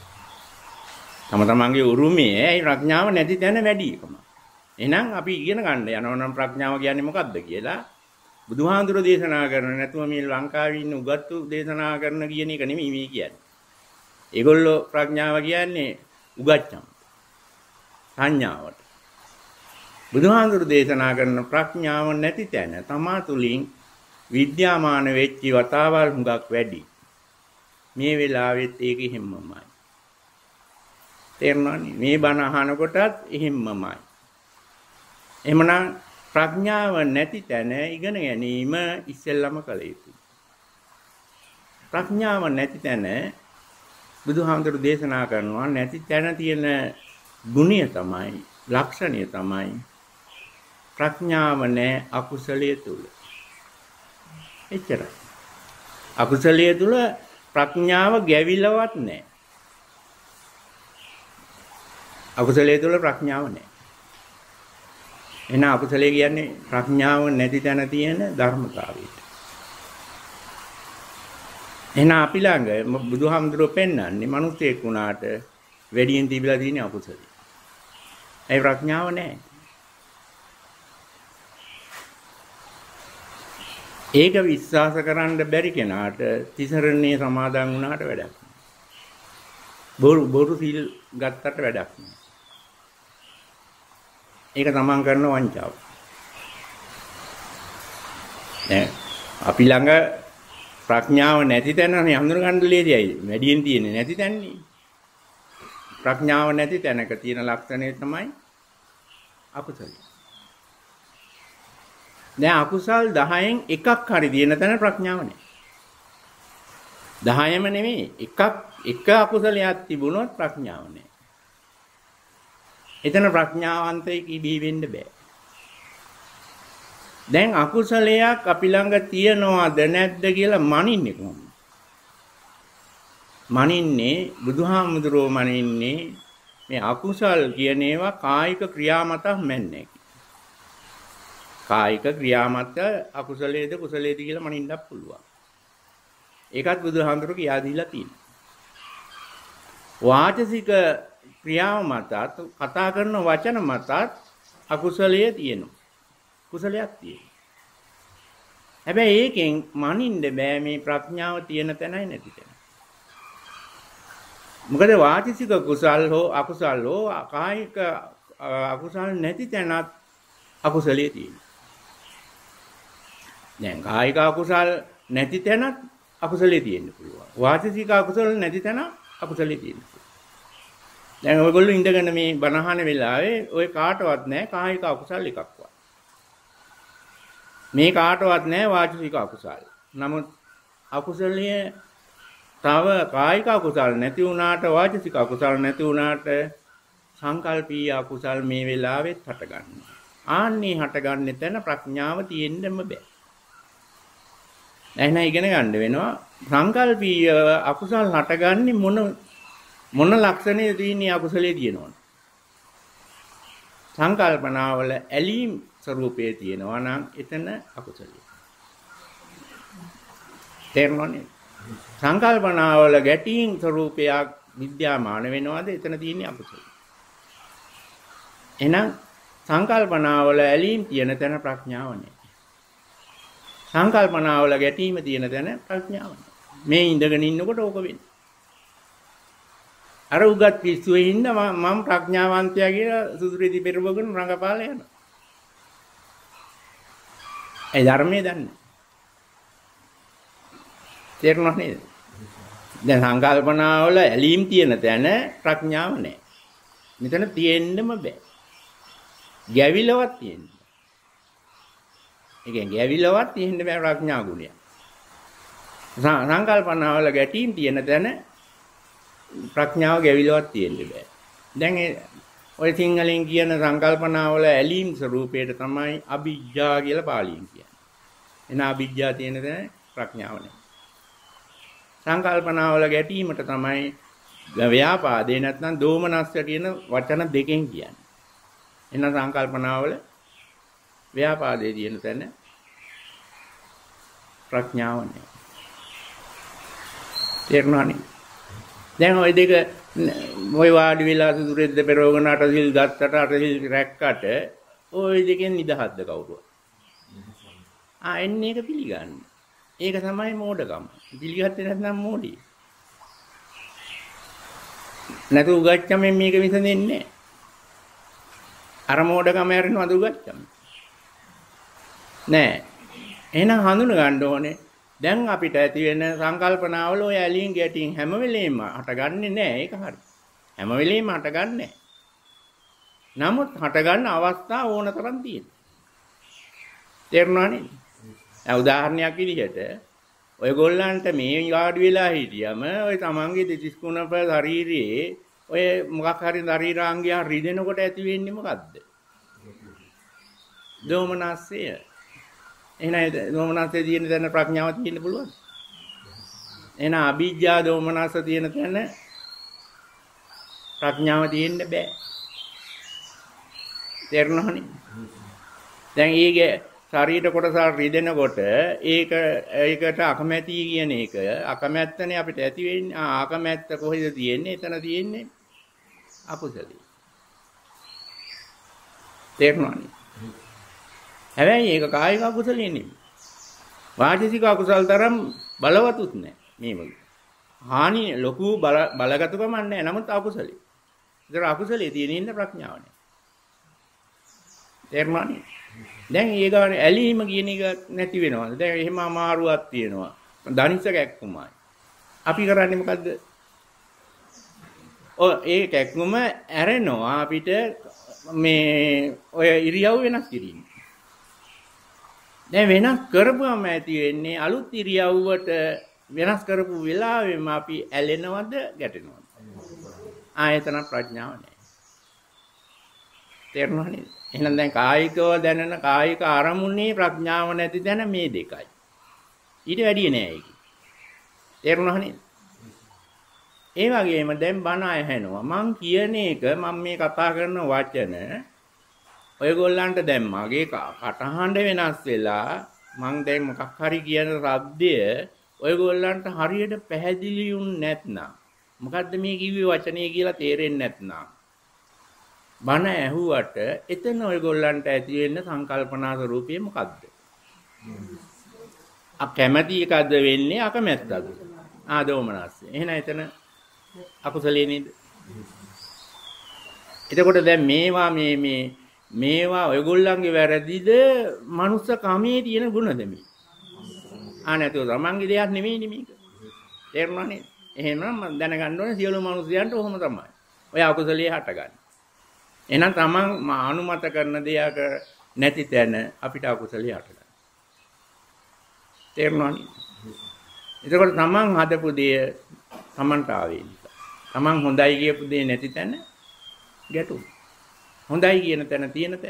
S1: තමන්ගේ උරුමේ ප්‍රඥාව නැති තැන වැඩි එකම. එහෙනම් අපි ඉගෙන ගන්න යනවා නම් ප්‍රඥාව කියන්නේ මොකක්ද කියලා බුදුහාඳුර දේශනා කරන නැතුව මේ ලංකාවේ ඉන්න උගත්තු දේශනා කරන කියන එක නෙමෙයි මේ කියන්නේ. ඒගොල්ලෝ ප්‍රඥාව කියන්නේ උගච්ඡම් සංඥාවට. බුදුහාඳුර දේශනා කරන ප්‍රඥාව නැති තැන තමා තුලින් විද්‍යාමාන වෙච්ච වතාවල් හුඟක් වැඩි. මේ වෙලාවෙත් ඒක එහෙම්මමයි. තේරුණානේ? මේ බණ අහනකොටත් එහෙම්මමයි. එහෙමනම් ප්‍රඥාව නැති තැන ඉගෙන ගැනීම ඉස්සෙල්ලම කළ යුතුයි. ප්‍රඥාව නැති තැන බුදුහාමුදුරු දේශනා කරනවා නැති තැන තියෙන ගුණය තමයි ලක්ෂණය තමයි ප්‍රඥාව නැ අකුසලයේ තුල. එච්චරයි. අකුසලයේ තුල ප්‍රඥාව ගැවිලවත් නැහැ. අකුසලයේ තුල ප්‍රඥාව නැහැ. එහෙනම් අකුසලයේ කියන්නේ ප්‍රඥාව නැති තැන තියෙන ධර්මතාවයට. එහෙනම් අපි ළඟ බුදුහාමුදුරුවෝ පෙන්වන්නේ මිනිස්සෙක් වුණාට වැඩියෙන් තිබිලා තියෙන අකුසලයි. ඒ ප්‍රඥාව නැහැ. ඒක විශ්වාස කරන්න බැරි කෙනාට තිසරණේ සමාදන් වුණාට වැඩක් නෑ. බොරු සීල් ගත්තට වැඩක් නෑ. ඒක තමන් කරන වංචාව. දැන් අපි ළඟ ප්‍රඥාව නැති තැනනේ හඳුනගන්න ලේසියයි. වැඩියෙන් තියෙන්නේ නැති තැනනේ. ප්‍රඥාව නැති තැනක තියෙන ලක්ෂණය තමයි අකුසල. දැන් අකුසල් 10න් එකක් හරි දින තැන ප්‍රඥාව නැහැ. 10ම නෙමෙයි. එක අකුසලයක් තිබුණොත් ප්‍රඥාව නැහැ. එතන ප්‍රඥාවන්තයෙක් ඉබී වෙන්න බෑ. දැන් අකුසලයක් අපි ළඟ තියනවද නැද්ද කියලා මනින්නේ කොහොමද? මනින්නේ බුදුහාමුදුරුවෝ මනින්නේ මේ අකුසල් කියන ඒවා කායික ක්‍රියා මත මැන්නේ. කායික ක්‍රියා මත අකුසලයේද කුසලයේද කියලා මනින්නත් පුළුවන්. ඒකත් බුදුහාමුදුරුවෝ කියා දීලා තියෙනවා. වාචසික ක්‍රියාව මතත් කතා කරන වචන මතත් අකුසලයේ තියෙනවා. කුසලයක් තියෙනවා. හැබැයි ඒකෙන් මනින්න බෑ මේ ප්‍රඥාව තියෙන තැනයි නැති තැන. මොකද වාචික කුසල් හෝ අකුසල් හෝ කායික අකුසල් නැති තැනත් අකුසලයේ තියෙනවා. දැන් කායික අකුසල් නැති තැනත් අකුසලයේ තියෙන්න පුළුවන්. වාචික අකුසල් නැති තැන අකුසලයේ තියෙන්න පුළුවන්. දැන් ඔයගොල්ලෝ ඉඳගෙන මේ බණහන වෙලාවේ ඔය කාටවත් නැහැ කායික අකුසල් එකක්වත්. මේ කාටවත් නැහැ වාචික අකුසල්. නමුත් අකුසලයේ තව කායික අකුසල් නැති වුණාට වාචික අකුසල් නැති වුණාට සංකල්පීය අකුසල් මේ වෙලාවෙත් හටගන්නවා. ආන්නේ හටගන්නේ තැන ප්‍රඥාව තියෙන්නම බෑ. එහෙනම් ඉගෙන ගන්න වෙනවා සංකල්පීය අකුසල් හටගන්නේ මොන ලක්ෂණේ තියෙන්නේ අකුසලයේ තියෙනවනේ. සංකල්පනාවල ඇලීම් ස්වરૂපයේ තියෙනවා නම් එතන අකුසලයි. තේරුණානේ? සංකල්පනාවල ගැටීම් ස්වરૂපයක් විද්‍යාමාන වෙනවාද එතන තියෙන්නේ අකුසලයි. එහෙනම් සංකල්පනාවල ඇලීම් තියෙන තැන ප්‍රඥාව නැහැ. සංකල්පනාවල ගැටීම තියෙන තැන ප්‍රඥාව නැහැ. මේ ඉඳගෙන ඉන්නකොට ඕක වෙන්නේ. අර උගත් පිස්සුවේ ඉන්න මම ප්‍රඥාවන්තයා කියලා සුදුරෙදි පෙරවගෙන රංගපාලා යනවා. ඒ ධර්මයේ දන්නේ. තේරුණා නේද? දැන් සංකල්පනාවල ඇලීම් තියෙන තැන ප්‍රඥාව නැහැ. මෙතන තියෙන්නම බෑ. ගැවිලවත් තියෙන්න. ඒ කියන්නේ ගැවිලවත් තියෙන්න බෑ ප්‍රඥා ගුණය. සංකල්පනාවල ගැටීම් තියෙන තැන ප්‍රඥාව ගැවිලවත් තියෙන්න බෑ. දැන් ඔය සිංහලෙන් කියන සංකල්පනාවල ඇලීම් ස්වરૂපයට තමයි අවිජ්ජා කියලා පාලියෙන් කියන්නේ. එන අවිජ්ජා තියෙන තැන ප්‍රඥාව නැහැ. සංකල්පනාවල ගැටීමට තමයි ව්‍යාපාදේ නැත්නම් දෝමනස්ස කියන වචන දෙකෙන් කියන්නේ. එන සංකල්පනාවල ව්‍යාපාදේ තියෙන තැන ප්‍රඥාව නැහැ. තේරුණානේ? දැන් ওই දෙක ওই වාඩි වෙලා සුදුරෙද්ද පෙරවගෙන අටසිල් ගත්තට අටසිල් රැක්කට ওই දෙකෙන් නිදහස්ද කවුරුවත්? එන්නේ ඒක පිළිගන්න. ඒක තමයි මෝඩකම. පිළිගත්තේ නැත්නම් මෝඩි. නැතු උගච්චම මේක විසඳෙන්නේ නැහැ. අර මෝඩකම හැරෙනවද උගච්චම? නෑ. එහෙනම් හඳුන ගන්න ඕනේ. දැන් අපිට ඇති වෙන සංකල්පනාවල ඔය ඇලීම් ගැටීම් හැම වෙලෙම හටගන්නේ නැහැ. ඒක හරි. හැම වෙලෙම හටගන්නේ නැහැ. නමුත් හටගන්න අවස්ථා ඕන තරම් තියෙනවා. තේරුණා නේද? උදාහරණයක් විදිහට ඔයගොල්ලන්ට මේ වාඩි වෙලා හිටියම ඔය තමන්ගේ දෙතිස් කුණප ශරීරයේ ඔය මොකක් හරි ශරීරාංගයන් රිදෙනකොට ඇති වෙන්නේ මොකද්ද? දෝමනස්සය. එහෙනම් දෝමනස්සේ තියෙන තැන ප්‍රඥාව තියෙන්න පුළුවන්. එහෙනම් අවිජ්ජා දෝමනස්ස තියෙන තැන ප්‍රඥාව තියෙන්න බෑ. තේරුණානේ? දැන් ඊගේ ශරීර කොටස රිදෙනකොට ඒකට අකමැති කියන එක අකමැත්තනේ අපිට ඇති වෙන්නේ. අකමැත්ත කොහෙද තියෙන්නේ? එතන තියෙන්නේ අකුසලයි. තේරුණානේ? හැබැයි ඒක කායික අකුසලෙ නෙමෙයි. වාචික අකුසල් තරම් බලවතුත් නැහැ. මේ වගේ. හානි ලොකු බලගතුකමක් නැහැ. නමුත් අකුසලෙ. ඒතර අකුසලෙ තියෙන ඉන්න ප්‍රඥාව නැහැ. තේරුණානේ? දැන් ඊගාන ඇලීම කියන එක නැති වෙනවා. දැන් එහෙම අමාරුවක් තියෙනවා. ධනිස කැක්කුමයි. අපි කරන්නේ මොකද්ද? ඒ කැක්කුම ඇරෙනවා අපිට මේ ඔය ඉරියව් වෙනස් කිරීම. දැන් වෙනස් කරපුවම ඇති වෙන්නේ අලුත් ඉරියව්වට වෙනස් කරපු වෙලාවෙම අපි ඇලෙනවද ගැටෙනවද? ආයතන ප්‍රඥාව නැහැ. තේරුණා නේද? එහෙනම් දැන් කායිකව දැනෙන කායික අරමුණේ ප්‍රඥාව නැති දැන මේ දෙකයි. ඊට වැඩිය නෑ ඒක. තේරුණා නේද? ඒ වගේම දැන් බණ අහනවා. මං කියන එක මම මේ කතා කරන වචන ඔයගොල්ලන්ට දැන් මගේ කටහඬ වෙනස් වෙලා මං දැන් මොකක් හරි කියන શબ્දය ඔයගොල්ලන්ට හරියට පැහැදිලි වුනේ නැත්නම් මොකද්ද මේ කිව්වේ වචනේ කියලා තේරෙන්නේ නැත්නම් බණ ඇහුවට එතන ඔයගොල්ලන්ට ඇති වෙන්න සංකල්පනා ස්වરૂපය මොකද්ද? අකමැති එකද වෙන්නේ අකමැත්තද? ආදෝමනස්ස. එහෙනම් එතන අකුසලයේ නේද? එතකොට දැන් මේවා ඔයගොල්ලන්ගේ වැරදිද? මනුස්ස කමේ තියෙන ගුණද මේ? නැතුව තමන්ගේ දෙයක් නෙමෙයිනේ මේක. තේරුණා නේද? එහෙනම් මම දැනගන්න ඕනේ සියලු මිනිස්යන්ට ඔහොම තමයි. ඔය අකුසලයේ හටගන්නේ. එහෙනම් තමන් අනුමත කරන දෙයක නැති තැන අපිට අකුසලයේ හටගන්නවා. තේරුණා නේද? එතකොට තමන් හදපු දෙය තමන්ට ආවේ නිසා. තමන් හොඳයි කියපු දෙය නැති තැන ගැටුම්. හොඳයි කියන තැන තියෙන තැන.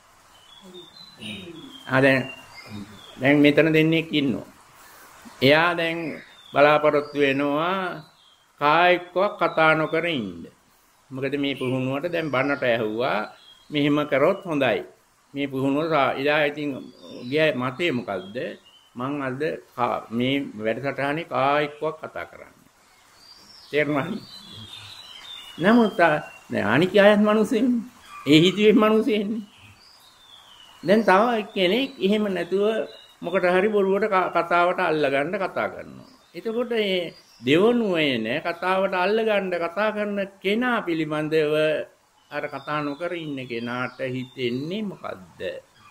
S1: දැන් මෙතන දෙන්නෙක් ඉන්නවා. එයා දැන් බලාපොරොත්තු වෙනවා කායිකව කතා නොකර ඉන්න. මොකද මේ පුහුණුවට දැන් බන්නට ඇහුවා මෙහෙම කරොත් හොඳයි. මේ පුහුණුව ඉදා ඉතින් ගියා මතේ මොකද්ද? මං අද මේ වැඩසටහනේ කායිකව කතා කරන්නේ. තේරුණාද? නමුත් දැන් අනික් අයත් මිනිස්සුනේ. ඒ හිතුවේ මිනිස්සුනේ. දැන් තව කෙනෙක් එහෙම නැතුව මොකට හරි බොරුවට කතාවට අල්ලගන්න කතා කරනවා. එතකොට මේ දෙවනුවේන කතාවට අල්ලගන්න කතා කරන කෙනා පිළිබඳව අර කතා නොකර ඉන්න කෙනාට හිතෙන්නේ මොකද්ද?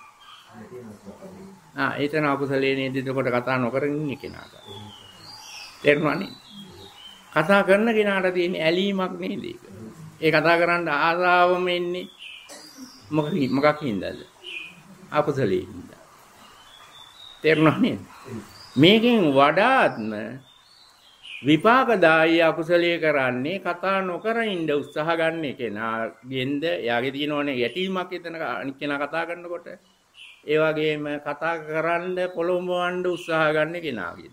S1: එතන අකුසලයේ නේද? එතකොට කතා නොකර ඉන්න කෙනාට. තේරුණානේ? කතා කරන කෙනාට තියෙන ඇලීමක් නේද ඒක? ඒ කතා කරන්න ආසාවම එන්නේ මොකක් හින්දාද? අකුසලයේ හින්දා. තේරුණා නේද? මේකෙන් වඩාත්ම විපාකදායී අකුසලයේ කරන්නේ කතා නොකර ඉන්න උත්සාහ ගන්න කෙනාගෙන්ද එයාගේ තියෙනවනේ යැටීමක් එතන අනිත් කෙනා කතා කරනකොට ඒ වගේම කතා කරන්න පොළොඹවන්න උත්සාහ ගන්න කෙනාගෙන්.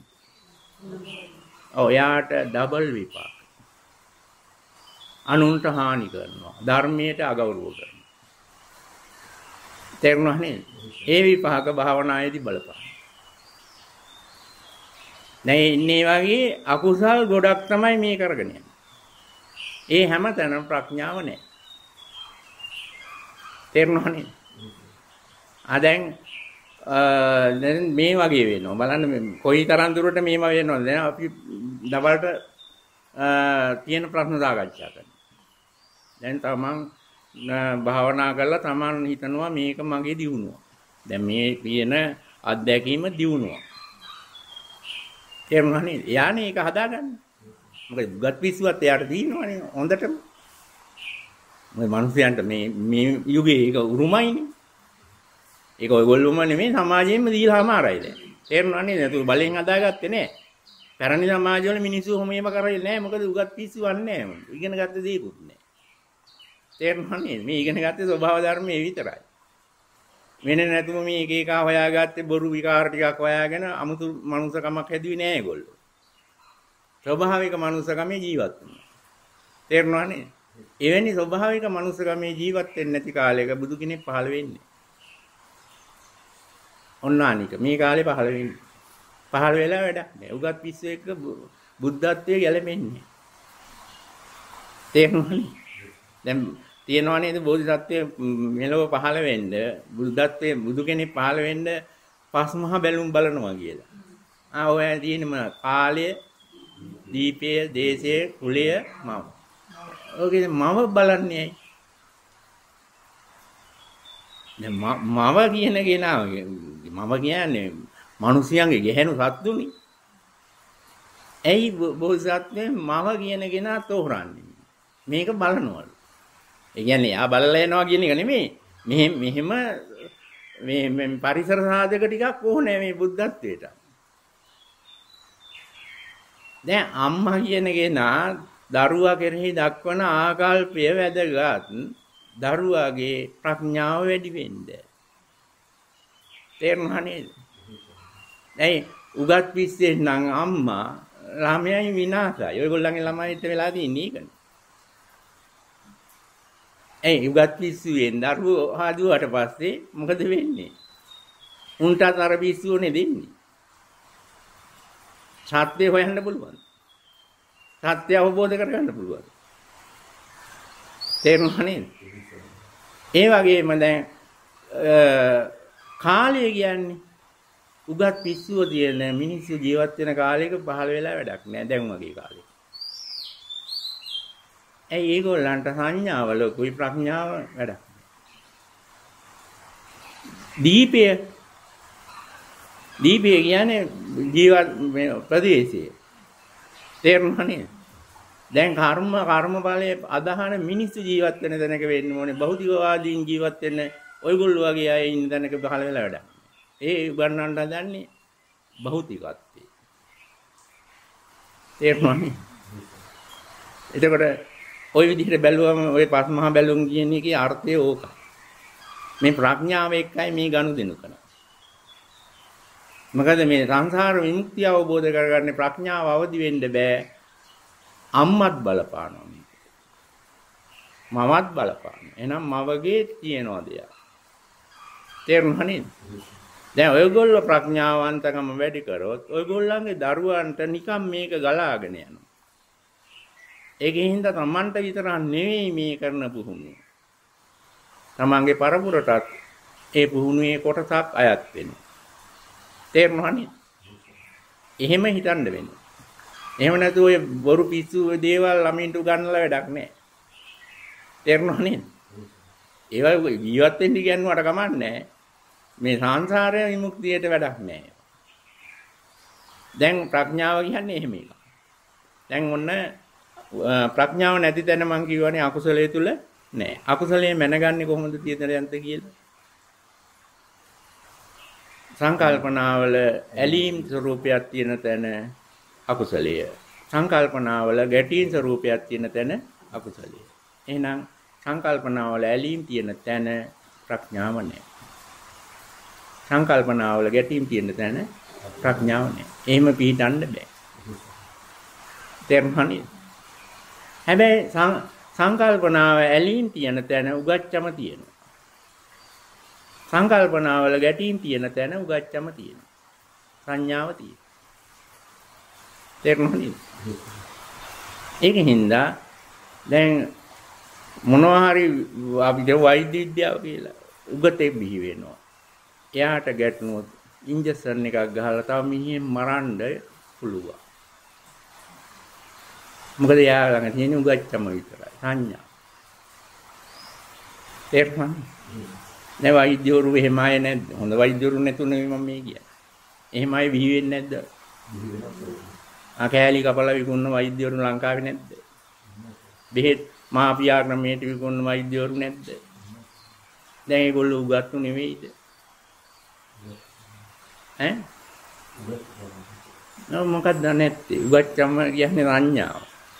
S1: යාට ඩබල් විපාක. අනුන්ට හානි කරනවා. ධර්මයට අගෞරව කරනවා. තේරුණා නේද? ඒ විපාක භාවනායේදී බලපාන. දැන් ඉන්නේ වගේ අකුසල් ගොඩක් තමයි මේ කරගෙන යන්නේ. ඒ හැම තැනම ප්‍රඥාව නැහැ. තේරුණා නේද? දැන් මේ වගේ වෙනවා. බලන්න කොයි තරම් දුරට මේව වෙනවද? දැන් අපි දවල්ට තියෙන ප්‍රශ්න සාකච්ඡා කරනවා. දැන් තමන් භාවනා කරලා තමන් හිතනවා මේක මගේ දියුණුව. දැන් මේ කියන අත්දැකීම දියුණුව. තේරුණා නේද? එයානේ ඒක හදාගන්න. මොකද ගත් පිස්සුවත් එයාට දිනනවනේ හොඳටම. මේ මිනිස්යන්ට මේ යුගයේ ඒක උරුමයිනේ. ඒක ඔයගොල්ලෝම නෙමෙයි සමාජයෙන්ම දීලාමාරයි දැන්. තේරුණා නේද? ඒක බලෙන් හදාගත්තේ නෑ. පැරණි සමාජවල මිනිස්සු ඔහොම ඒව කරන්නේ නෑ. මොකද උගත් පිස්සුවක් නෑ. ඉගෙන ගත්ත දේකුත් නෑ. තේරුණා නේද? මේ ඉගෙන ගත්තේ ස්වභාව ධර්මයේ විතරයි. වෙන නැතුම මේ එක එක හොයාගත්තේ බොරු විකාර ටිකක් හොයාගෙන අමුතු මනුස්සකමක් හැදුවේ නෑ ඒගොල්ලෝ. ස්වභාවික මනුස්සකමේ ජීවත් වෙනවා. තේරුණා නේද? එවැනි ස්වභාවික මනුස්සකමේ ජීවත් වෙන්නේ නැති කාලයක බුදු කෙනෙක් පහළ වෙන්නේ. ඔන්නානික මේ කාලේ පහළ වෙන්නේ. පහළ වෙලා වැඩක් නෑ. උගත් පිස්සු එක්ක බුද්ධත්වයේ ගැලපෙන්නේ. තේරුණානේ? දැන් තියෙනවා නේද බෝධිසත්වයේ මෙලොව පහළ වෙන්න බුද්ධත්වයේ බුදු කෙනෙක් පහළ වෙන්න පස් මහා බැලුම් බලනවා කියලා. ඔය තියෙන කාලය, දීපය, දේශය, කුලය, මව. ඔකේ මව බලන්නේ ඇයි? දැන් මව කියන කෙනා මව කියන්නේ මිනිසියන්ගේ ගැහැණු සත්තුනේ. ඇයි බෝධිසත්වයේ මව කියන කෙනා තෝරන්නේ? මේක බලනවලු. ඒ කියන්නේ යා බලලා යනවා කියන එක නෙමෙයි. මෙහෙම මේ පරිසර සාධක ටිකක් ඕනේ මේ බුද්ධත්වයට. දැන් අම්මා කියන කෙනා දරුවා කෙරෙහි දක්වන ආකල්පය වැදගත්. දරුවාගේ ප්‍රඥාව වැඩි වෙන්න. තේරුණා නේද? ඇයි උගත් පිස්සෙන් නම් අම්මා ළමයයි විනාශයි. ඔයගොල්ලන්ගේ ළමයිට වෙලා තියෙන්නේ ඒකනේ. ඇයි උගත් පිස්සුවෙන් දරුවෝ හදුවට පස්සේ මොකද වෙන්නේ? උන්ටත් අර පිස්සුවනේ දෙන්නේ. සත්‍ය හොයන්න පුළුවන්. සත්‍ය අවබෝධ කරගන්න පුළුවන්. තේරුණා නේද? ඒ වගේම දැන් කාලය කියන්නේ උගත් පිස්සුව තියෙන මිනිස්සු ජීවත් වෙන කාලයක පහළ වෙලා වැඩක් නෑ දැන් වගේ කාලෙක. ඇයි ඒගොල්ලන්ට සංඥාව ලොකුයි ප්‍රඥාව වැඩක්. දීපය කියන්නේ ජීවත් ප්‍රදේශය. තේරුණා නේද? දැන් කර්මඵලයේ අදහන මිනිස්සු ජීවත් වෙන තැනක වෙන්න ඕනේ. බෞද්ධවාදීන් ජීවත් වෙන ඔයගොල්ලෝ වගේ අය ඉන්න තැනක පහළ වෙලා වැඩක්. ඒ උගන්වන්න හදන්නේ භෞතිකත්වය. තේරුණානේ? එතකොට ওই විදිහට බැලුවම ওই පස්මහා බැලුම් කියන එකේ අර්ථය ඕකයි. මේ ප්‍රඥාව එක්කයි මේ ගනුදෙනු කරන්නේ. මොකද මේ සංසාර විමුක්තිය අවබෝධ කරගන්න ප්‍රඥාව අවදි වෙන්න බෑ. අම්මත් බලපානවා මේක. මමත් බලපානවා. එහෙනම් මවගේ තියනවා දෙයක්. තේරුණා නේද? දැන් ඔයගොල්ලෝ ප්‍රඥාවන්තකම වැඩි කරොත් ඔයගොල්ලන්ගේ දරුවන්ට නිකම් මේක ගලාගෙන යනවා. ඒකෙන් හින්දා තමන්ට විතරක් නෙවෙයි මේ කරන පුහුණුව. තමන්ගේ පරපුරටත් ඒ පුහුණුවේ කොටසක් අයත් වෙනවා. තේරුණා නේද? එහෙම හිතන්න වෙන්නේ. එහෙම නැතු ඔය බොරු පිස්සු දේවල් ළමින්ට උගන්වලා වැඩක් නැහැ. තේරුණා නේද? ඒවා ජීවත් වෙන්න කියනවට කමන්නේ මේ සංසාරය විමුක්තියට වැඩක් නැහැ. දැන් ප්‍රඥාව කියන්නේ එහෙම එකක්. දැන් ඔන්න ප්‍රඥාව නැති තැන මං කියවනේ අකුසලයේ තුල නැහැ. අකුසලයේ මැනගන්නේ කොහොමද තියෙනද කියලා? සංකල්පනාවල ඇලීම් ස්වરૂපයක් තියෙන තැන අකුසලය. සංකල්පනාවල ගැටීම් ස්වરૂපයක් තියෙන තැන අකුසලය. එහෙනම් සංකල්පනාවල ඇලීම් තියෙන තැන ප්‍රඥාව නැහැ. සංකල්පනාවල ගැටීම් තියෙන තැන ප්‍රඥාව නැහැ. එහෙම පිළිටන්න බෑ. තේරුණා නේද? හැබැයි සංකල්පනාව ඇලීම් තියෙන තැන උගච්චම තියෙනවා. සංකල්පනාවල ගැටීම් තියෙන තැන උගච්චම තියෙනවා. සංඥාව තියෙනවා. තේරුණා නේද? ඒකින්ද දැන් මොනවා හරි අපිට වෛද්‍ය විද්‍යාව කියලා උගතේ බිහි වෙනවා. එයාට ගැටුනොත් ඉන්ජෙක්ෂන් එකක් ගහලා තව මිනිහෙන් මරන්න පුළුවන්. මොකද එයා ළඟ තියෙන උගච්චම විතරයි සංඥා. තේරුණා? නේ වෛද්‍යවරු එහෙම ආයේ නැද්ද? හොඳ වෛද්‍යවරු නැතුනේ මම මේ කියන්නේ. එහෙම ආයේ බිහි වෙන්නේ නැද්ද? කෑලි කපලා විකුණන වෛද්‍යවරු ලංකාවේ නැද්ද? බෙහෙත් මාෆියා ක්‍රමයට විකුණන වෛද්‍යවරු නැද්ද? දැන් ඒගොල්ලෝ උගත්තු නෙවෙයිද? ඈ? මොකක්ද නැත්තේ? උගත්චම කියන්නේ සංඥාව.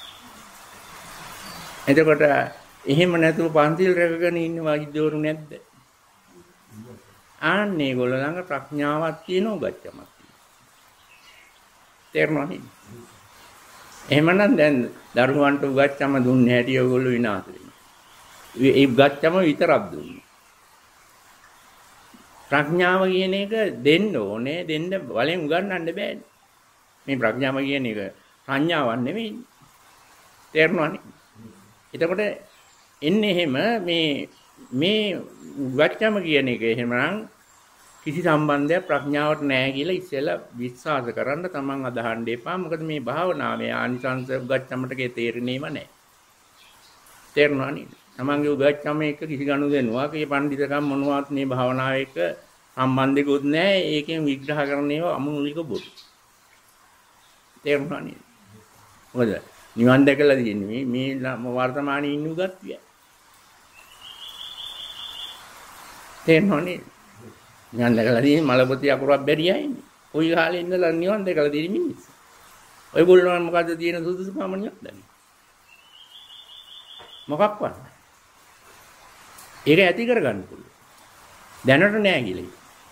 S1: එතකොට එහෙම නැතුව පන්තිල් රැකගෙන ඉන්න වෛද්‍යවරු නැද්ද? ආන්නේ ඒගොල්ලෝ ළඟ ප්‍රඥාවක් තියෙන උගත්චමක්. තේරුණා නේද? එහෙමනම් දැන් දරුවන්ට උගත්චම දුන්නේ හැටි ඔයගොල්ලෝ විනාශ වෙනවා. ඒ උගත්චම විතරක් දුන්නේ. ප්‍රඥාව කියන එක දෙන්න ඕනේ. දෙන්න බලෙන් උගන්වන්න බෑනේ. මේ ප්‍රඥාව කියන එක සංඥාවක් නෙමෙයි. තේරුණා නේද? එතකොට එන්නේ එහෙම මේ උගත්චම කියන එක එහෙමනම් කිසි සම්බන්ධයක් ප්‍රඥාවට නැහැ කියලා ඉස්සෙල්ලා විශ්වාස කරන්න තමන් අදහන්න එපා. මොකද මේ භාවනාවේ ආනිසංස උගත්චමටකේ තේරෙන්නේම නැහැ. තේරුණා නේද? තමන්ගේ උගත්චම එක කිසි ගනුදෙනුවක් ඒ පඬිතුකම් මොනවත් මේ භාවනාව එක්ක සම්බන්ධිකුත් නැහැ. ඒකෙන් විග්‍රහ කරන ඒවා අමුලික බොරු. තේරුණා නේද? මොකද නිවන් දැකලා තියෙන්නේ මේ වර්තමානයේ ඉන්න උගත්ය. තේරුණා නේද? නිවන් දැකලා තියෙන්නේ මලපොතේ අකුරක් බැරියයිනේ. කොයි කාලේ ඉඳලා නිවන් දැකලා තියෙන මිනිස්සු. ඔයගොල්ලෝ මොකද්ද තියෙන සුදුසුකම නැද්ද? මොකක්වත්. ඒක ඇති කරගන්න පුළුවන්. දැනට නෑ කියලා.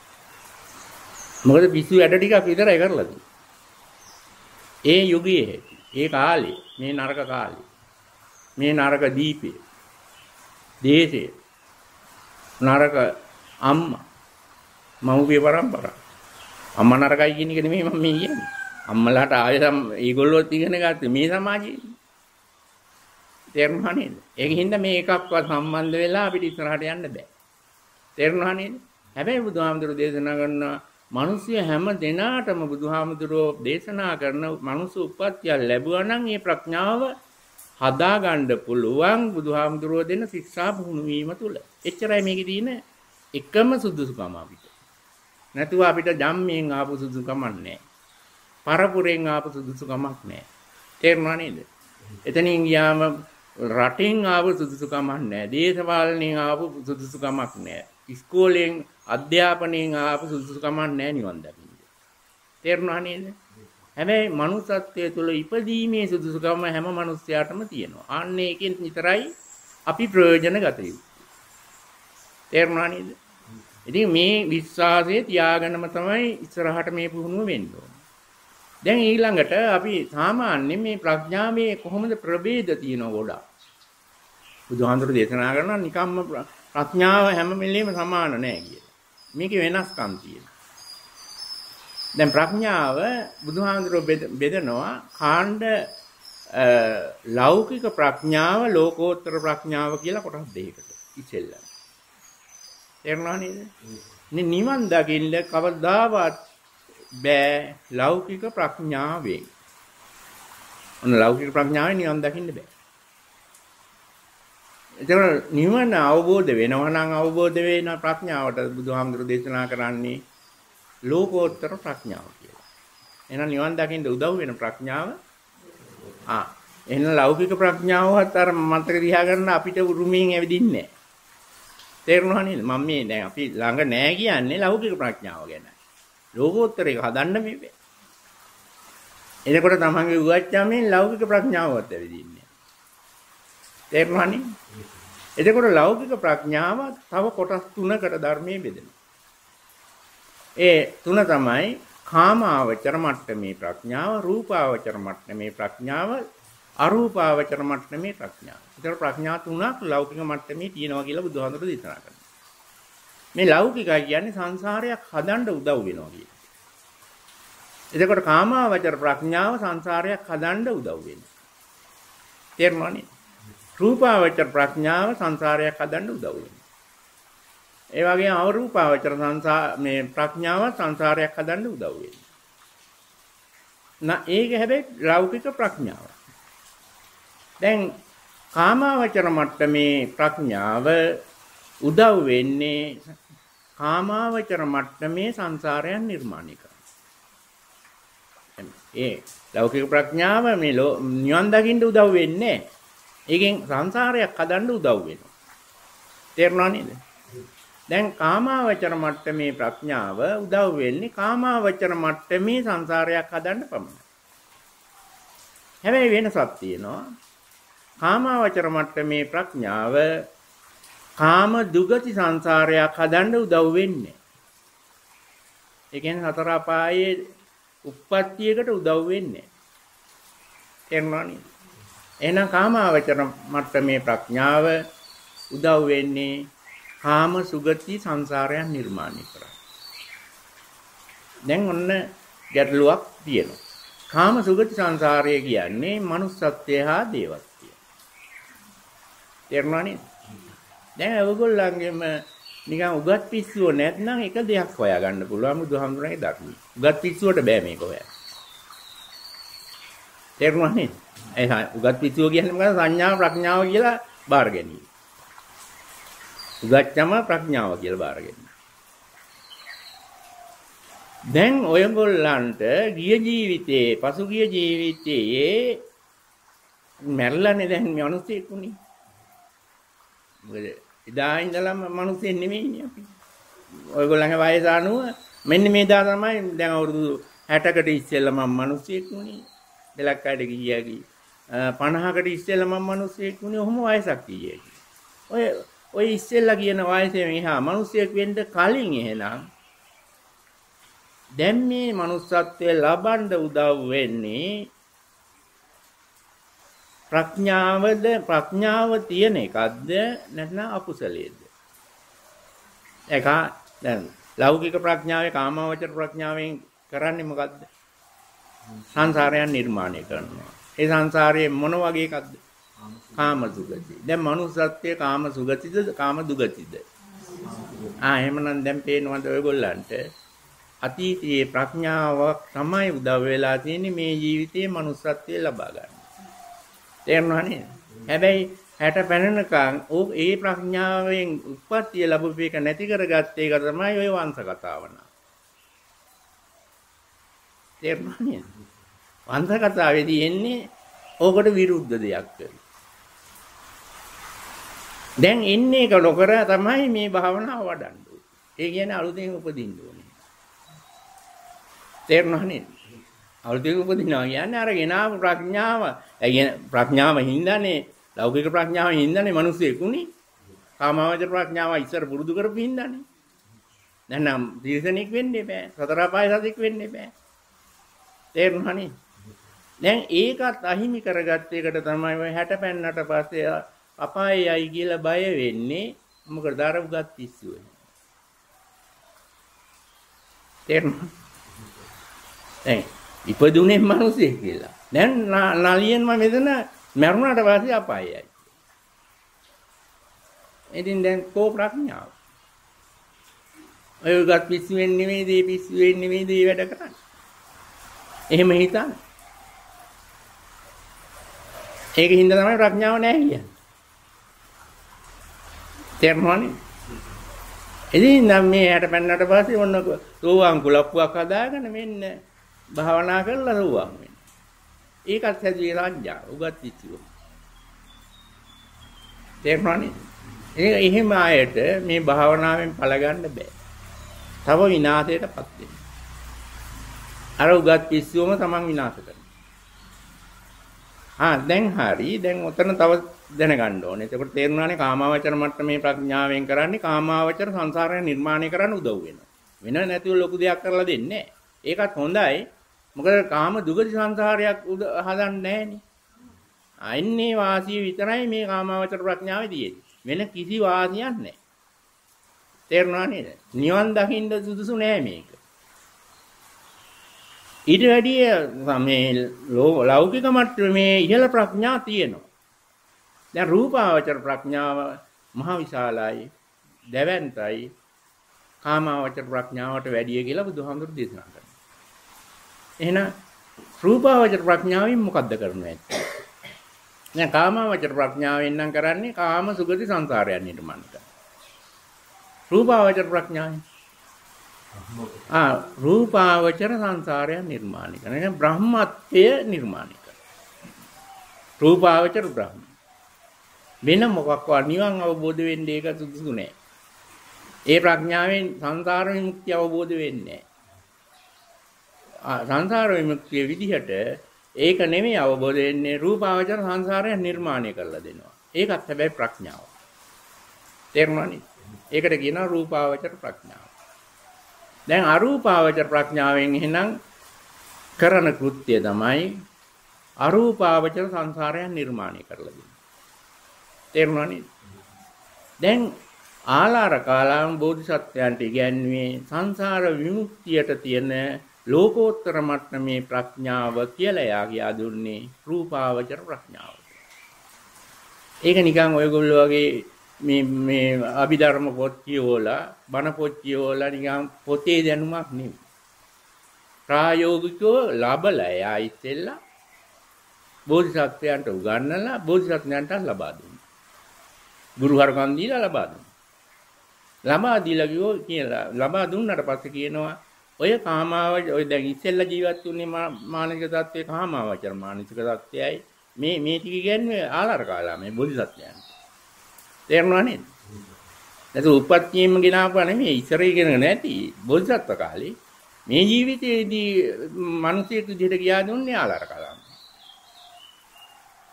S1: මොකද පිස්සු ඇට ටිකක් විතරයි කරලා තියෙන්නේ. ඒ යුගයේ ඒ කාලේ මේ නරක කාලේ මේ නරක දීපේ දේශේ නරක අම්මා මව්පිය පරම්පරාව අම්මා නරකයි කියන එක නෙමෙයි මම මේ කියන්නේ. අම්මලාට ආයෙත් ඒගොල්ලෝත් ඉගෙන ගත්තේ මේ සමාජයේ. තේරුණා නේද? ඒකින්ද මේ එකක්වත් සම්බන්ධ වෙලා අපිට ඉස්සරහට යන්න බෑ. තේරුණා නේද? හැබැයි බුදුහාමුදුරුවෝ දේශනා කරන මිනිස්සු හැම දිනාටම බුදුහාමුදුරුවෝ දේශනා කරන මනුස්ස උප්පත්තිය ලැබුවා නම් මේ ප්‍රඥාව හදා ගන්න පුළුවන් බුදුහාමුදුරුවෝ දෙන ශික්ෂා පුහුණු වීම තුල. එච්චරයි මේකේ තියෙන එකම සුදුසුකම අපිට. නැතුව අපිට ජම්මෙන් ආපු සුදුසුකමක් නැහැ. පරපුරෙන් ආපු සුදුසුකමක් නැහැ. තේරුණා නේද? එතනින් ගියාම රටින් ආපු සුදුසුකමක් නැහැ. දේශපාලනයෙන් ආපු සුදුසුකමක් නැහැ. ඉස්කෝලෙන් අධ්‍යාපනයෙන් ආපු සුදුසුකමක් නැහැ නිවන් දකින්න. තේරුණා නේද? හැබැයි මනුස්සත්වයේ තුල ඉපදීමේ සුදුසුකම හැම මිනිස්යාටම තියෙනවා. අන්න ඒකෙන් විතරයි අපි ප්‍රයෝජන ගත යුතු. තේරුණා නේද? ඉතින් මේ විශ්වාසය තියාගෙනම තමයි ඉස්සරහට මේ පුහුණුව වෙන්න ඕනේ. දැන් ඊළඟට අපි සාමාන්‍යයෙන් මේ ප්‍රඥාවේ කොහොමද ප්‍රභේද තියෙනව ගොඩක්. බුදුහාමුදුරු දේශනා කරනවා නිකම්ම ප්‍රඥාව හැම වෙලෙම සමාන නැහැ කියලා. මේකේ වෙනස්කම් තියෙනවා. දැන් ප්‍රඥාව බුදුහාමුදුරු බෙදනවා කාණ්ඩ ලෞකික ප්‍රඥාව ලෝකෝත්තර ප්‍රඥාව කියලා කොටස් දෙකකට. ඉතින් තේරුණා නේද? නිවන් දකින්න කවදාවත් බෑ ලෞකික ප්‍රඥාවෙන්. ඔන්න ලෞකික ප්‍රඥාවෙන් නිවන් දකින්න බෑ. ඒතර නිවන අවබෝධ වෙනවා නම් අවබෝධ වෙන ප්‍රඥාවට බුදුහාමුදුරු දේශනා කරන්නේ ලෝකෝත්තර ප්‍රඥාව කියලා. එහෙනම් නිවන් දකින්න උදව් වෙන ප්‍රඥාව එහෙනම් ලෞකික ප්‍රඥාවවත් අර මතක තියා ගන්න අපිට උරුමයෙන් ඇවිදින්නේ නැහැ. තේරුණා නේද? මම මේ දැන් අපි ළඟ නැහැ කියන්නේ ලෞකික ප්‍රඥාව ගැන. ලෝකෝත්තර එක හදන්න මේ බෑ. එතකොට තමන්ගේ උගච්ඡාමෙන් ලෞකික ප්‍රඥාවවත් ඇවිදින්නේ. තේරුණා නේද? එතකොට ලෞකික ප්‍රඥාව තව කොටස් තුනකට ධර්මයේ බෙදෙනවා. ඒ තුන තමයි කාමාවචර මට්ටමේ ප්‍රඥාව, රූපාවචර මට්ටමේ ප්‍රඥාව, අරූපාවචර මට්ටමේ ප්‍රඥාව. ඒතර ප්‍රඥා තුනක් ලෞකික මට්ටමේ තියෙනවා කියලා බුදුහාමුදුරුවෝ දේශනා කරනවා. මේ ලෞකිකයි කියන්නේ සංසාරයක් හදන්න උදව් වෙනවා කියන්නේ. එතකොට කාමාවචර ප්‍රඥාව සංසාරයක් හදන්න උදව් වෙනවා. තේරුණා නේද? රූපාවචර ප්‍රඥාව සංසාරයක් හදන්න උදව් වෙනවා. ඒ වගේම අවරූපාවචර මේ ප්‍රඥාව සංසාරයක් හදන්න උදව් වෙනවා. ඒක හැබැයි ලෞකික ප්‍රඥාව. දැන් කාමාවචර මට්ටමේ ප්‍රඥාව උදව් වෙන්නේ කාමාවචර මට්ටමේ සංසාරයන් නිර්මාණය කරන්න. ඒ ලෞකික ප්‍රඥාව මේ නිවන් දකින්න උදව් වෙන්නේ නැහැ. ඒකෙන් සංසාරයක් හදන්න උදව් වෙනවා. තේරුණා නේද? දැන් කාමාවචර මට්ටමේ ප්‍රඥාව උදව් වෙන්නේ කාමාවචර මට්ටමේ සංසාරයක් හදන්න පමණයි. හැබැයි වෙනසක් තියෙනවා. කාමාවචර මට්ටමේ ප්‍රඥාව කාම දුගති සංසාරයක් හදන්න උදව් වෙන්නේ. ඒ කියන්නේ හතර අපායේ උප්පත්තියකට උදව් වෙන්නේ. තේරුණා නේද? එහෙනම් කාමාවචර මට්ටමේ ප්‍රඥාව උදව් වෙන්නේ කාම සුගති සංසාරයන් නිර්මාණය කරන්න. දැන් ඔන්න ගැටලුවක් තියෙනවා. කාම සුගති සංසාරය කියන්නේ manussත්වය හා දේවත්වය. තේරුණා නේද? දැන් ඔයගොල්ලන්ගෙම නිකන් උගත් පිස්සුව නැත්නම් එක දෙයක් හොයාගන්න පුළුවන් බුදුහාමුදුරන්ගේ ධර්මයේ. උගත් පිස්සුවට බෑ මේක හොයන්න. තේරුණා නේද? ඒ උගත් පිස්සුව කියන්නේ මොකද? සංඥා ප්‍රඥාව කියලා බාර ගැනීම. උගත්කම ප්‍රඥාව කියලා බාර ගැනීම. දැන් ඔයගොල්ලන්ට ගිය ජීවිතේ, පසුගිය ජීවිතයේ මැරලානේ දැන් මිනිස්සෙක් උනේ. මොකද ඉදා ඉඳලම මිනිස්සෙක් නෙමෙයිනේ අපි. ඔයගොල්ලන්ගේ වයස අනුව මෙන්න මේ දා තමයි දැන් අවුරුදු 60කට ඉස්සෙල්ලා මම මිනිස්සෙක් උනේ. බෙලක් අයට ගියා 50කට ඉස්සෙල්ලා මම මිනිස්සෙක් වුණේ ඔහොම වයසක් කීයේ. ඔය ඉස්සෙල්ලා කියන වයසේ මෙහා මිනිස්සෙක් වෙන්න කලින් එහෙනම් දැන් මේ manussත්වය ලබන්න උදව් වෙන්නේ ප්‍රඥාව තියෙන එකක්ද නැත්නම් අකුසලයේද? ඒක දැන් ලෞකික ප්‍රඥාවේ කාමාවචර ප්‍රඥාවෙන් කරන්නේ මොකද්ද? සංසාරයන් නිර්මාණය කරනවා. ඒ සංසාරයේ මොන වගේ එකක්ද? කාම සුගති. දැන් manussත්වයේ කාම සුගතිද කාම දුගතිද? එහෙමනම් දැන් පේනවද ඔයගොල්ලන්ට අතීතයේ ප්‍රඥාවක් තමයි උදව් වෙලා තියෙන්නේ මේ ජීවිතයේ manussත්වයේ ලබා ගන්න. තේරුණා නේද? හැබැයි 60 පැනනකන් ඒ ප්‍රඥාවෙන් උප්පත්තිය ලැබුව එක නැති කරගත්ත එක තමයි ඔය වංශ කතාව නා. තේරුණා නේද? වංශ කතාවේදී එන්නේ ඕකට විරුද්ධ දෙයක් කරලා. දැන් එන්නේ ඒක නොකර තමයි මේ භාවනාව වඩන්නේ. ඒ කියන්නේ අලුතෙන් උපදින්න ඕනේ. තේරුණා නේද? අලුතෙන් උපදිනවා කියන්නේ අර ගෙනාව ප්‍රඥාව. ඒ කියන්නේ ප්‍රඥාව හින්දානේ ලෞකික ප්‍රඥාව හින්දානේ මිනිස්සෙකුනේ. කාමාවචර ප්‍රඥාව ඉස්සර පුරුදු කරපු හින්දානේ. දැන් නම් තීර්ථනික වෙන්න බෑ. සතර අපාය සතික් වෙන්න බෑ. තේරුණා නේද? දැන් ඒකත් අහිමි කරගත්ත එකට තමයි ඔය 60 පෙන්නට පස්සේ අපායයි කියලා බය වෙන්නේ. මොකද අර උගත් පිස්සු වෙනවා. තේරුණා? ඉපදුනේ මිනිස්සෙක් කියලා. දැන් නලියෙන්ම මෙතන මරුණාට පස්සේ අපායයි. ඉතින් දැන් කෝ ප්‍රඥාව. ඔය උගත් පිස්සු වෙන්නේ නෙමෙයි, පිස්සු වෙන්නේ නෙමෙයි වැඩ කරන්නේ. එහෙම හිතන්න. ඒකින්ද තමයි ප්‍රඥාව නැහැ කියන්නේ. තේරුණානේ? ඉතින් නම් මේ 60 පෙන්නට පස්සේ ඔන්න සෝවාන් කුලප්පුවක් හදාගෙන මෙන්න භාවනා කරලා සෝවාන් වෙන්න. ඒකත් හැදුවේ රාජ්‍යා උගත් ඉතිව. තේරුණානේ? එහෙම ආයෙත් මේ භාවනාවෙන් ඵල ගන්න බෑ. තව විනාශයටපත් වෙනවා. අර උගත් පිස්සුවම තමන් විනාශ කරනවා. දැන් හරි. දැන් ඔතන තව දැනගන්න ඕනේ. එතකොට තේරුණානේ කාමාවචර මට්ටමේ ප්‍රඥාවෙන් කරන්නේ කාමාවචර සංසාරය නිර්මාණය කරන්න උදව් වෙනවා. වෙන නැතුව ලොකු දෙයක් කරලා දෙන්නේ නැහැ. ඒකත් හොඳයි. මොකද කාම දුගති සංසාරයක් හදන්නේ නැහනේ. අයින්නේ වාසිය විතරයි මේ කාමාවචර ප්‍රඥාවේ තියෙන්නේ. වෙන කිසි වාසියක් නැහැ. තේරුණා නේද? නිවන් දකින්න සුදුසු නෑ මේක. ඊට වැඩිය මේ ලෞකික මට්ටමේ ඉහළ ප්‍රඥා තියෙනවා. දැන් රූපාවචර ප්‍රඥාව මහ විශාලයි, දැවැන්තයි, කාමාවචර ප්‍රඥාවට වැඩිය කියලා බුදුහාමුදුරු දේශනා කරනවා. එහෙනම් රූපාවචර ප්‍රඥාවෙන් මොකද්ද කරන්නේ? දැන් කාමාවචර ප්‍රඥාවෙන් නම් කරන්නේ කාම සුගති සංසාරයන් නිර්මාණය කරනවා. රූපාවචර ප්‍රඥාවෙන් රූපාවචර සංසාරයන් නිර්මාණය කරන. يعني බ්‍රහ්මත්වය නිර්මාණය කරන. රූපාවචර බ්‍රහ්ම. වෙන මොකක්වත් නිවන් අවබෝධ වෙන්නේ ඒක සුදුසු නෑ. ඒ ප්‍රඥාවෙන් සංසාර විමුක්තිය අවබෝධ වෙන්නේ නෑ. සංසාර විමුක්තිය විදිහට ඒක නෙමෙයි අවබෝධ වෙන්නේ රූපාවචර සංසාරයන් නිර්මාණය කරලා දෙනවා. ඒකත් හැබැයි ප්‍රඥාව. තේරුණානේ? ඒකට කියනවා රූපාවචර ප්‍රඥාව. දැන් අරූපාවචර ප්‍රඥාවෙන් එහෙනම් කරන කෘත්‍යය තමයි අරූපාවචර සංසාරයන් නිර්මාණය කරලා දෙන්නේ. තේරුණානේ? දැන් ආලාර කාලාම බෝධිසත්වයන්ට ඉගැන්වුවේ සංසාර විමුක්තියට තියෙන ලෝකෝත්තර මට්ටමේ ප්‍රඥාව කියලා යාගියා දුන්නේ රූපාවචර ප්‍රඥාව. ඒක නිකන් ඔයගොල්ලෝ වගේ මේ අභිධර්ම පොත් කියවලා බණ පොත් කියවලා නිකන් පොතේ දැනුමක් නෙවෙයි. ප්‍රායෝගිකව ලබලා එයා ඉතිල්ලා බෝධිසත්වයන්ට උගන්වලා බෝධිසත්වයන්ට ලබා දුන්නා. ගුරු හරකම් දීලා ලබා දුන්නා. ලබා දීලා කියලා ලබා දුන්නාට පස්සේ කියනවා ඔය ඔය දැන් ඉතිල්ලා ජීවත් වුනේ මානසික தත්ත්වයේ කාමාවචර මානසික தත්ත්වයයි මේ ටික කියන්නේ ආලාර කාලා මේ බෝධිසත්වයන්. තේරුණා නේද? ඒක උපත්තියෙම ගෙනාවා නෙමෙයි ඉස්සර ඉගෙන නැති බෝධිසත්ව කාලේ මේ ජීවිතයේදී මිනිසෙක් විදිහට ගියා දුන්නේ ආලාර කාලාම.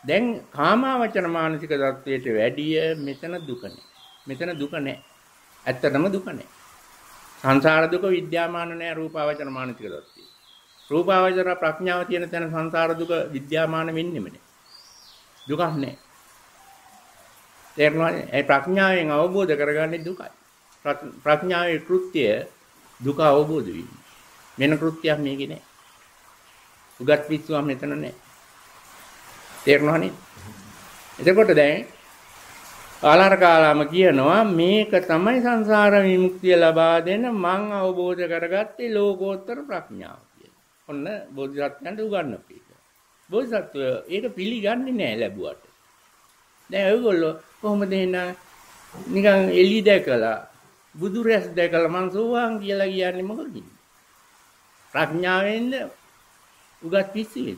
S1: දැන් කාමාවචර මානසික தത്വයට වැඩිය මෙතන දුක නැහැ. මෙතන දුක නැහැ. ඇත්තටම දුක නැහැ. සංසාර දුක විද්‍යාමාන නැහැ රූපාවචර මානසික தത്വය. රූපාවචර ප්‍රඥාව තියෙන තැන සංසාර දුක විද්‍යාමාන වෙන්නෙම නැහැ. දුකක් නැහැ. තේරුණාද? ඒ ප්‍රඥාවෙන් අවබෝධ කරගන්නේ දුකයි. ප්‍රඥාවේ කෘත්‍ය දුක අවබෝධ වීම. වෙන කෘත්‍යයක් මේකේ නැහැ. උගත් පිස්සුවක් මෙතන නැහැ. තේරුණානේ? එතකොට දැන් ආලාර කාලාම කියනවා මේක තමයි සංසාර විමුක්තිය ලබා දෙන මං අවබෝධ කරගත්තේ ලෝකෝත්තර ප්‍රඥාව කියලා. ඔන්න බෝධිසත්වයන්ට උගන්වපු එක. බෝධිසත්වය ඒක පිළිගන්නේ නැහැ ලැබුවට. දැන් ඔයගොල්ලෝ කොහොමද නිකන් එළි දැකලා බුදු රැස් දැකලා මං සෝවාන් කියලා කියන්නේ මොකද? ප්‍රඥාවෙන්ද උගත් පිස්සුවෙන්ද?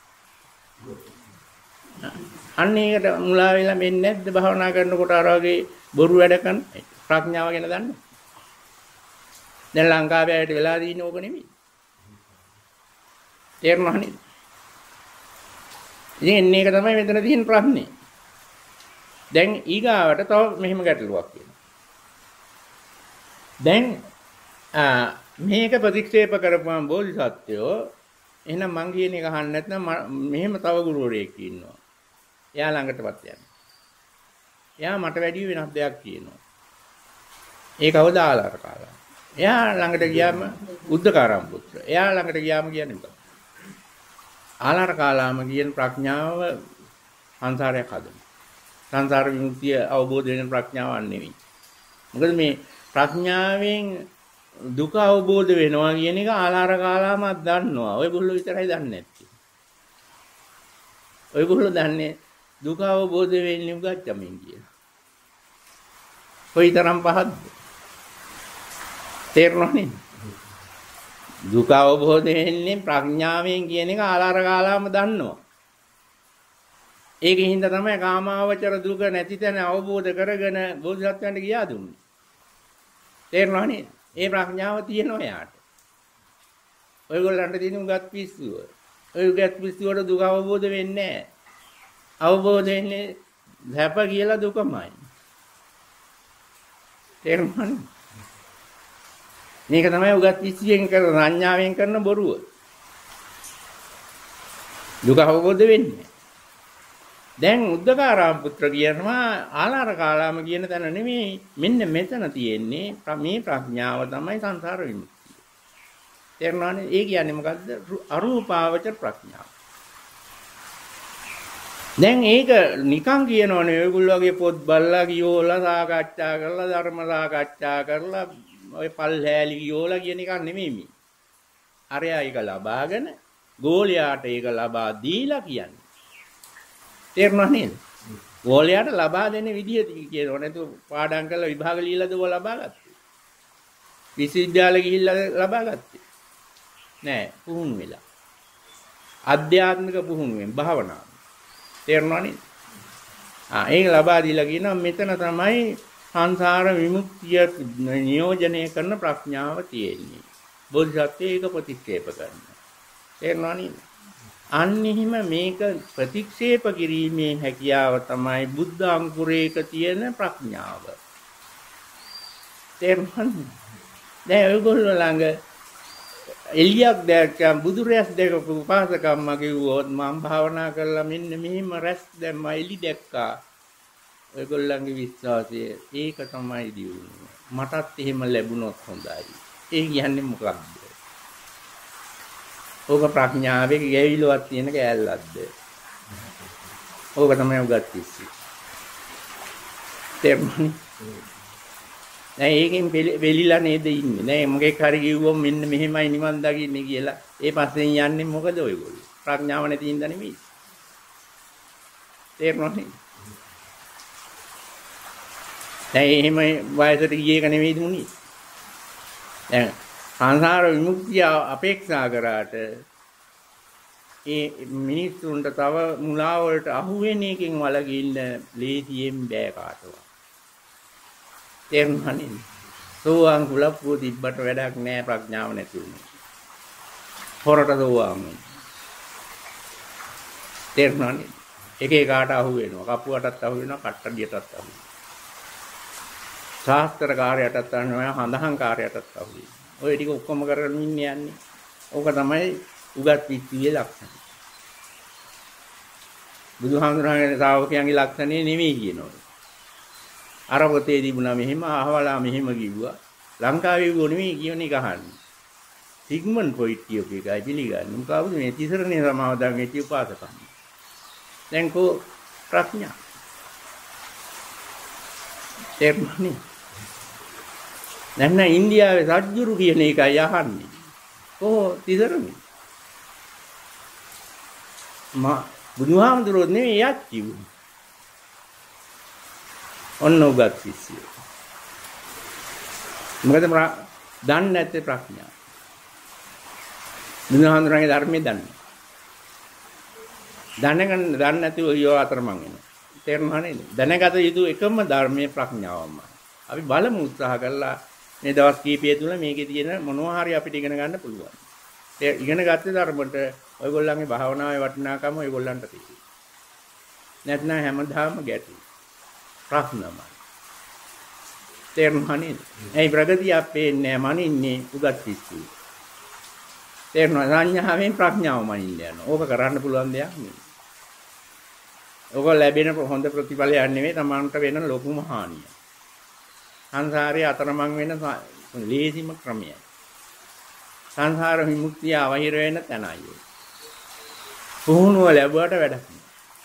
S1: අන්න ඒකට මුලා වෙලා මෙන්නේ නැද්ද භාවනා කරනකොට අර වගේ බොරු වැඩ කරන ප්‍රඥාව ගැන දන්නේ. දැන් ලංකාවේ ඇයට වෙලා දින්නේ ඕක නෙමෙයි. තේරුණා නේද? ඉතින් එන්නේ එක තමයි මෙතන තියෙන ප්‍රශ්නේ. දැන් ඊගාවට තව මෙහෙම ගැටලුවක් වෙනවා. දැන් මේක ප්‍රතික්ෂේප කරපුවම බෝධිසත්වෝ එහෙනම් මං කියන එක අහන්න නැත්නම් මෙහෙම තව ගුරුවරයෙක් ඉන්නවා. එයා ළඟටවත් යන්න. එයා මට වැඩි වෙනස් දෙයක් කියනවා. ඒ කවුද ආලාර කාලා. එයා ළඟට ගියාම උද්දකාරම් පුත්‍ර. එයා ළඟට ගියාම කියන්නේ මොකක්ද? ආලාර කාලාම කියන ප්‍රඥාව සංසාරයක් හදන. සංසාර විමුක්තිය අවබෝධ වෙන ප්‍රඥාවක් නෙවෙයි. මොකද මේ ප්‍රඥාවෙන් දුක අවබෝධ වෙනවා කියන එක ආලාර කාලාමත් දන්නවා. ඔයගොල්ලෝ විතරයි දන්නේ නැත්තේ. ඔයගොල්ලෝ දන්නේ දුක අවබෝධ වෙන්නේ උගච්චමින් කියලා. කොයිතරම් පහද්ද? තේරුණානේ? දුක අවබෝධ වෙන්නේ ප්‍රඥාවෙන් කියන එක ආලාර කාලාම දන්නවා. ඒකෙන් හින්දා තමයි කාමාවචර දුක නැති තැන අවබෝධ කරගෙන බෝධිසත්වයන්ට ගියා දුන්නේ. තේරුණානේ? ඒ ප්‍රඥාව තියෙනවා යාට. ඔයගොල්ලන්ට තියෙන උගත් පිස්සුව. ඔය උගත් පිස්සුවට දුක අවබෝධ වෙන්නේ නැහැ. අවබෝධ වෙන්නේ සැප කියලා දුකමයි. තේරුණානේ? මේක තමයි උගත් පිස්සුවෙන් කරන සංඥාවෙන් කරන බොරුව. දුක අවබෝධ වෙන්නේ. දැන් උද්දකාරාම පුත්‍ර කියනවා ආලාර කාලාම කියන තැන නෙමෙයි මෙන්න මෙතන තියෙන්නේ මේ ප්‍රඥාව තමයි සංසාර විමුක්තිය. තේරුණානේ? ඒ කියන්නේ මොකද්ද? අරූපාවචර ප්‍රඥාව. දැන් ඒක නිකන් කියනවනේ ඔයගොල්ලෝ වගේ පොත් බලලා ගියෝලා සාකච්ඡා කරලා ධර්ම සාකච්ඡා කරලා ඔය පල්හැලි ගියෝලා කියන එක නෙමෙයි මේ. අරයා ඒක ලබාගෙන ගෝලයාට ඒක ලබා දීලා කියන්නේ. තේරුණා නේද? ගෝලයාට ලබා දෙන විදිය කියනවා නේද? පාඩම් කරලා විභාග ලියලාද ඔය ලබා ගත්තේ? විශ්වවිද්‍යාලෙ ගිහිල්ලා ලබා ගත්තේ? නෑ, පුහුණු වෙලා. ආධ්‍යාත්මික පුහුණුවෙන් භාවනාව. තේරුණා නේද? ඒක ලබා දීලා කියනවා මෙතන තමයි සංසාර විමුක්තිය නියෝජනය කරන ප්‍රඥාව තියෙන්නේ. බෝධිසත්වයේ ඒක ප්‍රතික්ෂේප කරනවා. තේරුණා නේද? අන්න එහෙම මේක ප්‍රතික්ෂේප කිරීමේ හැකියාව තමයි බුද්ධ අංකුරයක තියෙන ප්‍රඥාව. තේරුණාද? දැන් ඔයගොල්ලෝ ළඟ එළියක් දැක්කම බුදු රැස් දැකපු උපාසකම්ම කිව්වොත් මම භාවනා කරලා මෙන්න මෙහිම රැස් දැම්මා එළි දැක්කා. ඔයගොල්ලන්ගේ විශ්වාසය ඒක තමයි දියුණුව. මටත් එහෙම ලැබුණොත් හොඳයි. ඒ කියන්නේ මොකක්ද? ඕක ප්‍රඥාවේ ගැවිලුවක් තියෙන කෑල්ලක්ද? ඕක තමයි උගත් කිස්සි. තේරුණානේ? දැන් ඒකෙන් වෙලිලා නේද ඉන්නේ. දැන් මොකෙක් හරි කිව්වොත් මෙන්න මෙහෙමයි නිවන් දකින්නේ කියලා. ඒ පස්සෙන් යන්නේ මොකද ඔයගොල්ලෝ? ප්‍රඥාව නැති ඉඳ නෙමෙයි. තේරුණානේ? දැන් එහෙම වයසට ගිය එක නෙමෙයි දුන්නේ. දැන් සංසාර විමුක්තිය අපේක්ෂා කරාට ඒ මිනිස්සුන්ට තව මුලා වලට අහු වෙන එකෙන් වළකින්න ලේසියෙන් බෑ කාටවත්. තේරුණානේ? සෝවාන් කුලප්පුව තිබ්බට වැඩක් නෑ ප්‍රඥාව නැති වුණා. හොරට සෝවාන් වෙනවා. තේරුණානේ? එක එකාට අහු වෙනවා. කපුවටත් අහු වෙනවා, කට්ටඩියටත් අහු වෙනවා. ශාස්ත්‍රකාරයටත් අහු වෙනවා, හඳහංකාරයටත් අහු වෙනවා. ඔය ටික ඔක්කොම කරගෙන යන්නේ. ඕක තමයි උගත් පිටියේ ලක්ෂණ. බුදුහාමුදුරන්ගේ ශ්‍රාවකයන්ගේ ලක්ෂණේ නෙමෙයි කියනවා. අර පොතේ තිබුණා මෙහෙම අහවලා මෙහෙම කිව්වා. ලංකාවේ වුණ නෙමෙයි කියන එක අහන්නේ. සිග්මන්ඩ් ෆ්‍රොයිඩ් කියපු එකයි පිළිගන්නේ. මොකද මේ තිසරණේ සමාදාන් වෙච්ච උපාසකම්. දැන් කෝ ප්‍රඥා. තේරුණානේ? දැන් ඉන්දියාවේ සත්ජුරු කියන එකයි අහන්නේ. කොහො තිසරණේ? බුදුහාමුදුරුවෝ නෙමෙයි යත් කිව්වේ. ඔන්න උගත් ශිෂ්‍යයෝ. මොකද දන්නේ නැත්තේ ප්‍රඥාව. බුදුහාමුදුරන්ගේ ධර්මයේ දන්නේ නැතිව යෝ අතරමං වෙනවා. තේරුණා නේද? දැනගත යුතු එකම ධර්මයේ ප්‍රඥාවම. අපි බලමු උත්සාහ කළා මේ දවස් කීපය තුළ මේකේ තියෙන මොනවා හරි අපිට ඉගෙන ගන්න පුළුවන්. ඒ ඉගෙන ගත්තේ ධර්මයට ඔයගොල්ලන්ගේ භාවනාවේ වටිනාකම ඔයගොල්ලන්ට තියෙනවා. නැත්නම් හැමදාම ගැටි. ප්‍රශ්නමයි. තේරුණා නේද? ඒ ප්‍රගතිය අපේන්නේ මනින්නේ උගත් පිස්සු. තේරුණා සංඥාවෙන් ප්‍රඥාව මනින්න යනවා. ඕක කරන්න පුළුවන් දෙයක් නෙවෙයි. ඕක ලැබෙන හොඳ ප්‍රතිඵලයක් නෙවෙයි තමන්ට වෙන ලොකුම හානිය. සංසාරයේ අතරමං වෙන ලේසිම ක්‍රමයයි. සංසාර විමුක්තිය අවහිර වෙන තැනයි. පුහුණුව ලැබුවට වැඩක් නෑ.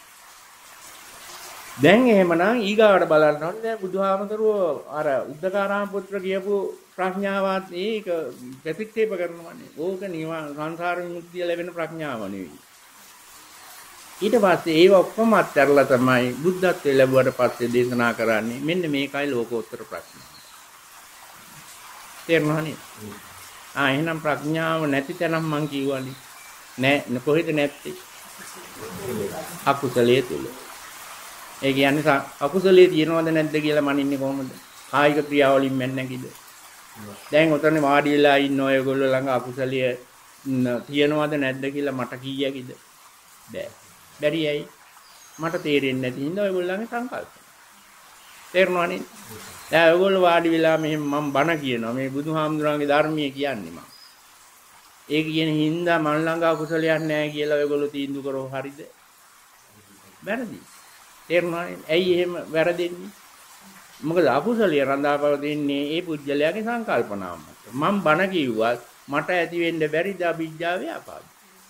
S1: දැන් එහෙමනම් ඊගාවට බලන්න ඕනේ දැන් බුදුහාමතුරුව අර උද්දකාරාම පුත්‍ර කියපු ප්‍රඥාවත් ඒක ප්‍රතික්ෂේප කරනවානේ. ඕක නිවන් සංසාර විමුක්තිය ලැබෙන ප්‍රඥාව නෙවෙයි. ඊට පස්සේ ඒව ඔක්කොම අත්හැරලා තමයි බුද්ධත්වයේ ලැබුවට පස්සේ දේශනා කරන්නේ මෙන්න මේකයි ලෝකෝත්තර ප්‍රඥාව. තේරුණානේ? එහෙනම් ප්‍රඥාව නැති තැනක් මං කියවනේ. නෑ කොහෙද නැත්තේ? අකුසලයේ තුල. ඒ කියන්නේ අකුසලයේ තියෙනවද නැද්ද කියලා මනින්නේ කොහොමද? කායික ක්‍රියාවලින් මැන්නේ නැකිද? දැන් උතන වාඩි වෙලා ඉන්න ඔයගොල්ලෝ ළඟ අකුසලිය තියෙනවද නැද්ද කියලා මට කීයකිද? බෑ. බැරි ඇයි? මට තේරෙන්නේ නැති හින්දා ඔයගොල්ලන්ගේ සංකල්ප. තේරුණානේ? දැන් ඔයගොල්ලෝ වාඩි වෙලා මෙහෙම මම බණ කියනවා. මේ බුදුහාමුදුරන්ගේ ධර්මයේ කියන්නේ මම. ඒ කියන හින්දා මන් ළඟ අකුසලයක් නැහැ කියලා ඔයගොල්ලෝ තීන්දුව කරව හරිද? වැරදි. තේරුණානේ? ඇයි එහෙම වැරදෙන්නේ? මොකද අකුසලිය රඳාපවතින්නේ ඒ පුජ්‍යලයාගේ සංකල්පනාව මත. මම බණ කිව්වත් මට ඇති වෙන්න බැරිද අවිජ්ජා ව්‍යාපාද.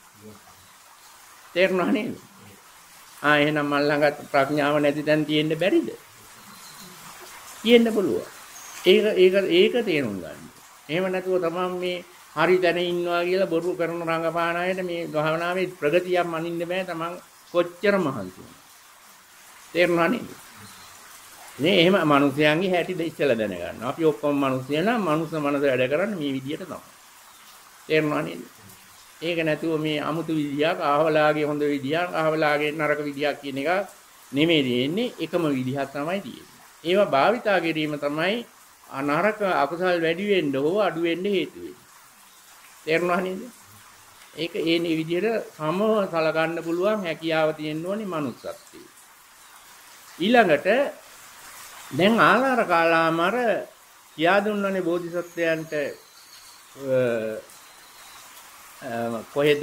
S1: තේරුණා නේද? එහෙනම් මන් ළඟ ප්‍රඥාව නැති තැන තියෙන්න බැරිද? තියෙන්න පුළුවන්. ඒක තේරුම් ගන්න. එහෙම නැතුව තමයි මේ හරි තැන ඉන්නවා කියලා බොරු කරන රංගපාන අයට මේ භාවනාවේ ප්‍රගතියක් මනින්න බෑ. තමන් කොච්චර මහන්සි වුණා. තේරුණා නේද? මේ එහෙම මිනිස්යන්ගේ හැටිද ඉස්සලා දැනගන්න. අපි ඔක්කොම මිනිස්යන මනුස්ස මනස වැඩ කරන්නේ මේ විදියට තමයි. තේරුණා නේද? ඒක නැතුව මේ අමුතු විදියක් අහවලාගේ හොඳ විදියක් අහවලාගේ නරක විදියක් කියන එක නෙමෙයි තියෙන්නේ. එකම විදිහක් තමයි තියෙන්නේ. ඒවා භාවිතා කිරීම තමයි අනරක අකුසල් වැඩි වෙන්න හෝ අඩු වෙන්න හේතු වෙන්නේ. තේරුණා නේද? ඒක ඒ විදිහට සමව සලකන්න පුළුවන් හැකියාව තියෙන්න ඕනේ manussත්වයේ. ඊළඟට දැන් ආලාර කාලාමර කියා දුන්නනේ බෝධිසත්වයන්ට කොහෙද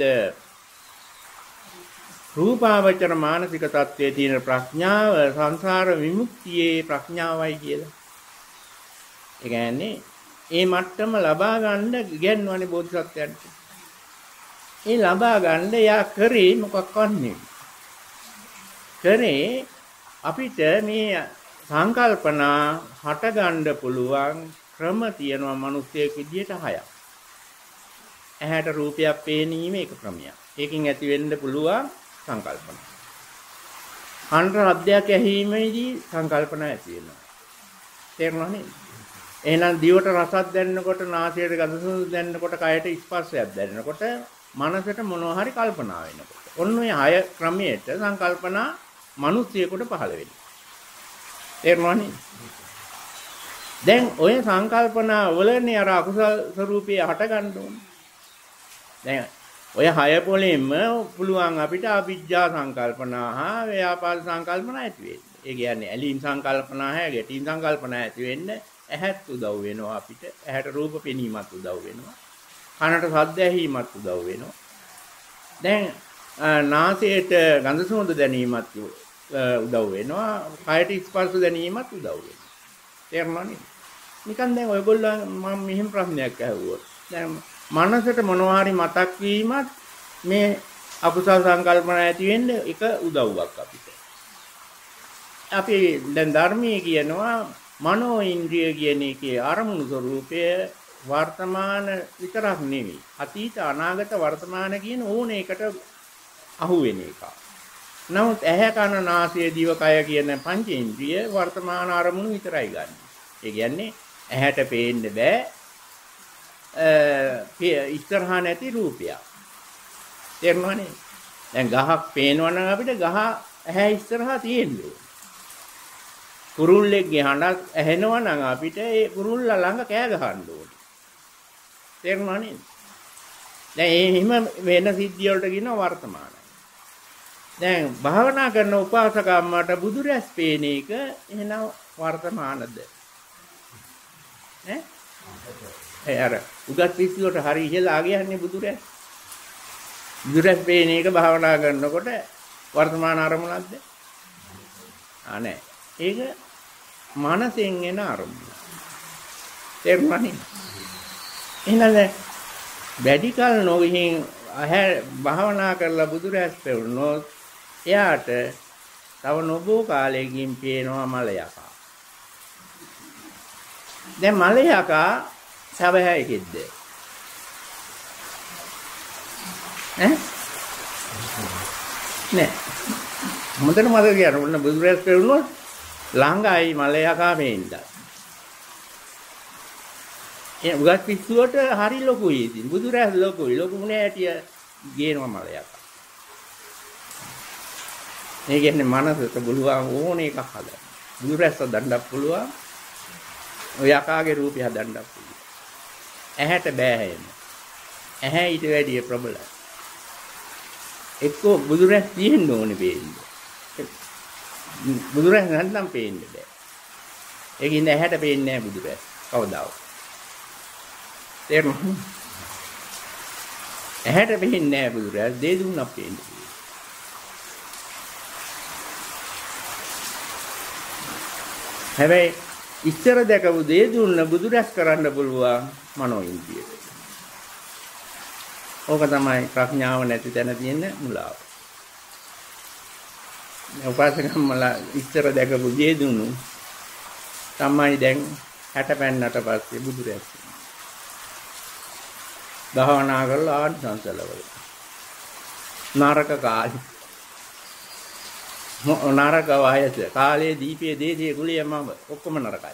S1: රූපාවචර මානසික තත්ත්වයේ තියෙන ප්‍රඥාව සංසාර විමුක්තියේ ප්‍රඥාවයි කියලා. ඒ කියන්නේ ඒ මට්ටම ලබා ගන්න ඉගෙනවනේ බෝධිසත්වයන්ට. ඒ ලබා ගන්න යා කරේ මොකක්වත් නෙවෙයි. කරේ අපිට මේ සංකල්පනා හට ගන්න පුළුවන් ක්‍රම තියෙනවා මිනිස්සෙක් විදියට 6ක්. ඇහැට රූපයක් පේනීම එක ක්‍රමයක්. ඒකෙන් ඇති වෙන්න පුළුවන් සංකල්පනා. කනට ශබ්දයක් ඇහිීමේදී සංකල්පනා ඇති වෙනවා. තේරුණා නේද? එහෙනම් දිවට රසක් දැනෙනකොට, නාසයට ගඳ සුවඳ දැනෙනකොට, කයට ස්පර්ශයක් දැනෙනකොට, මනසට මොනවා හරි කල්පනා වෙනකොට. ඔන්න ඔය 6 ක්‍රමයට සංකල්පනා මිනිස්සෙකුට පහළ වෙනවා. තේරුණා නේද? දැන් ඔය සංකල්පනා වලනේ අර අකුසල ස්වરૂපේ හට ගන්න ඕනේ. දැන් ඔය හය පොලෙන්ම පුළුවන් අපිට අවිජ්ජා සංකල්පනා හා ව්‍යාපාද සංකල්පනා ඇති වෙන්න. ඒ කියන්නේ ඇලීම් සංකල්පනා හා ගැටීම් සංකල්පනා ඇති වෙන්න ඇහත් උදව් වෙනවා අපිට. ඇහැට රූප පෙනීමත් උදව් වෙනවා. කනට ශබ්ද ඇහිීමත් උදව් වෙනවා. දැන් නාසයට ගඳ සුවඳ දැනීමත් උදව් වෙනවා. කයට ස්පර්ශ දැනීමත් උදව් වෙනවා. තේරුණානේ? නිකන් දැන් ඔයගොල්ලෝ මම මෙහෙම ප්‍රශ්නයක් අහුවොත්. දැන් මනසට මොනවා හරි මතක් වීමත් මේ අකුසල සංකල්පන ඇති වෙන්න එක උදව්වක් අපිට. අපි දැන් ධර්මයේ කියනවා මනෝ ඉන්ද්‍රිය කියන එකේ අරමුණු ස්වરૂපය වර්තමාන විතරක් නෙවෙයි. අතීත අනාගත වර්තමාන කියන ඕන එකට අහු වෙන එක. නමුත් ඇහැ කන නාසය දිව කය කියන පංචේන්ද්‍රිය වර්තමාන අරමුණු විතරයි ගන්න. ඒ කියන්නේ ඇහැට පේන්න බෑ ඉස්සරහා නැති රූපයක්. තේරුණානේ? දැන් ගහක් පේනවනම් අපිට ගහ ඇහැ ඉස්සරහා තියෙන්නේ. කුරුල්ලෙක්ගේ හඬක් ඇහෙනවා නම් අපිට ඒ කුරුල්ලා ළඟ කෑ ගහන්න ඕනේ. තේරුණානේ? දැන් එහෙම වෙන සිද්ධිය වලට කියනවා වර්තමානයි. දැන් භාවනා කරන උපාසකම්මට බුදු රැස් පේන එක එහෙනම් වර්තමානද? අර උගත් පිස්සුවට හරි ඉහළා ගියන්නේ බුදු රැස්. බුදු රැස් පේන එක භාවනා කරනකොට වර්තමාන අරමුණක්ද? නෑ. ඒක මනසෙන් එන අරමුණ. තේරුණානේ? එහෙනම් වැඩි කල නොගිහින් භාවනා කරලා බුදු රැස් පෙවුනොත් එයාට තව නොබෝ කාලයකින් පේනවා මල යකා. දැන් මල යකා සබහැයිකෙද්ද? නෑ. මොඳන මතක ගියා ඔන්න බුදු රැස් පෙවුනොත් ළඟයි මල යකා මේන්න. ඒ උගත් පිස්සුවට හරි ලොකුයි ඉතින්. බුදු රැස් ලොකුයි. ලොකු නේ ඇටිය ගේනවා මල යකා. ඒ කියන්නේ මනසට බලුවා ඕන එකක් හදන්න. බුදු රැස් හදන්නත් පුළුවන්. ඔය යකාගේ රූපය හදන්නත් පුළුවන්. ඇහැට බෑ එහෙම. ඇහැ ඊට වැඩිය ප්‍රබලයි. එක්කෝ බුදු රැස් තියෙන්න ඕනේ පේන්නේ. බුදු රැස් නැත්නම් පේන්නේ බෑ. ඒකින් ඇහැට පේන්නේ නැහැ බුදු රැස්. කවදාවත්. තේරුණා? ඇහැට පේන්නේ නැහැ බුදු රැස්. දේ දුන්නක් පේන්නේ. හැබැයි ඉස්සර දැකපු දේ දුන්න බුදු රැස් කරන්න පුළුවන් මනෝ ඉන්ද්‍රියට. ඕක තමයි ප්‍රඥාව නැති තැන තියෙන මුලාව. උපාසකම්මලා ඉස්සර දැකපු දේ දුන්නු තමයි දැන් 60 පෙන්නට පස්සේ බුදු රැස්. භාවනා කරලා ආනිසංසලවල. නරක කාලේ. නරක වයස කාලේ දීපේ දේශයේ කුලිය මම ඔක්කොම නරකයි.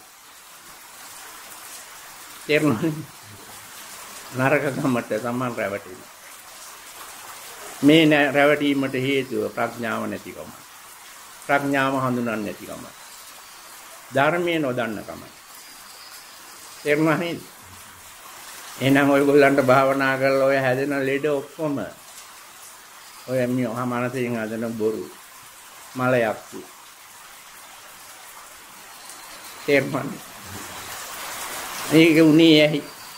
S1: තේරුණානේ? නරක ගමට සම්මන් රැවටීම. මේ රැවටීමට හේතුව ප්‍රඥාව නැතිකම. ප්‍රඥාව හඳුනන්නේ නැතිකම. ධර්මයේ නොදන්නකම. තේරුණානේ? එහෙනම් ඔයගොල්ලන්ට භාවනා කරලා ඔය හැදෙන ලෙඩ ඔක්කොම ඔය මනසෙන් හදන බොරු මලයක්. තේරුණානේ? මේක උනේ ඇයි?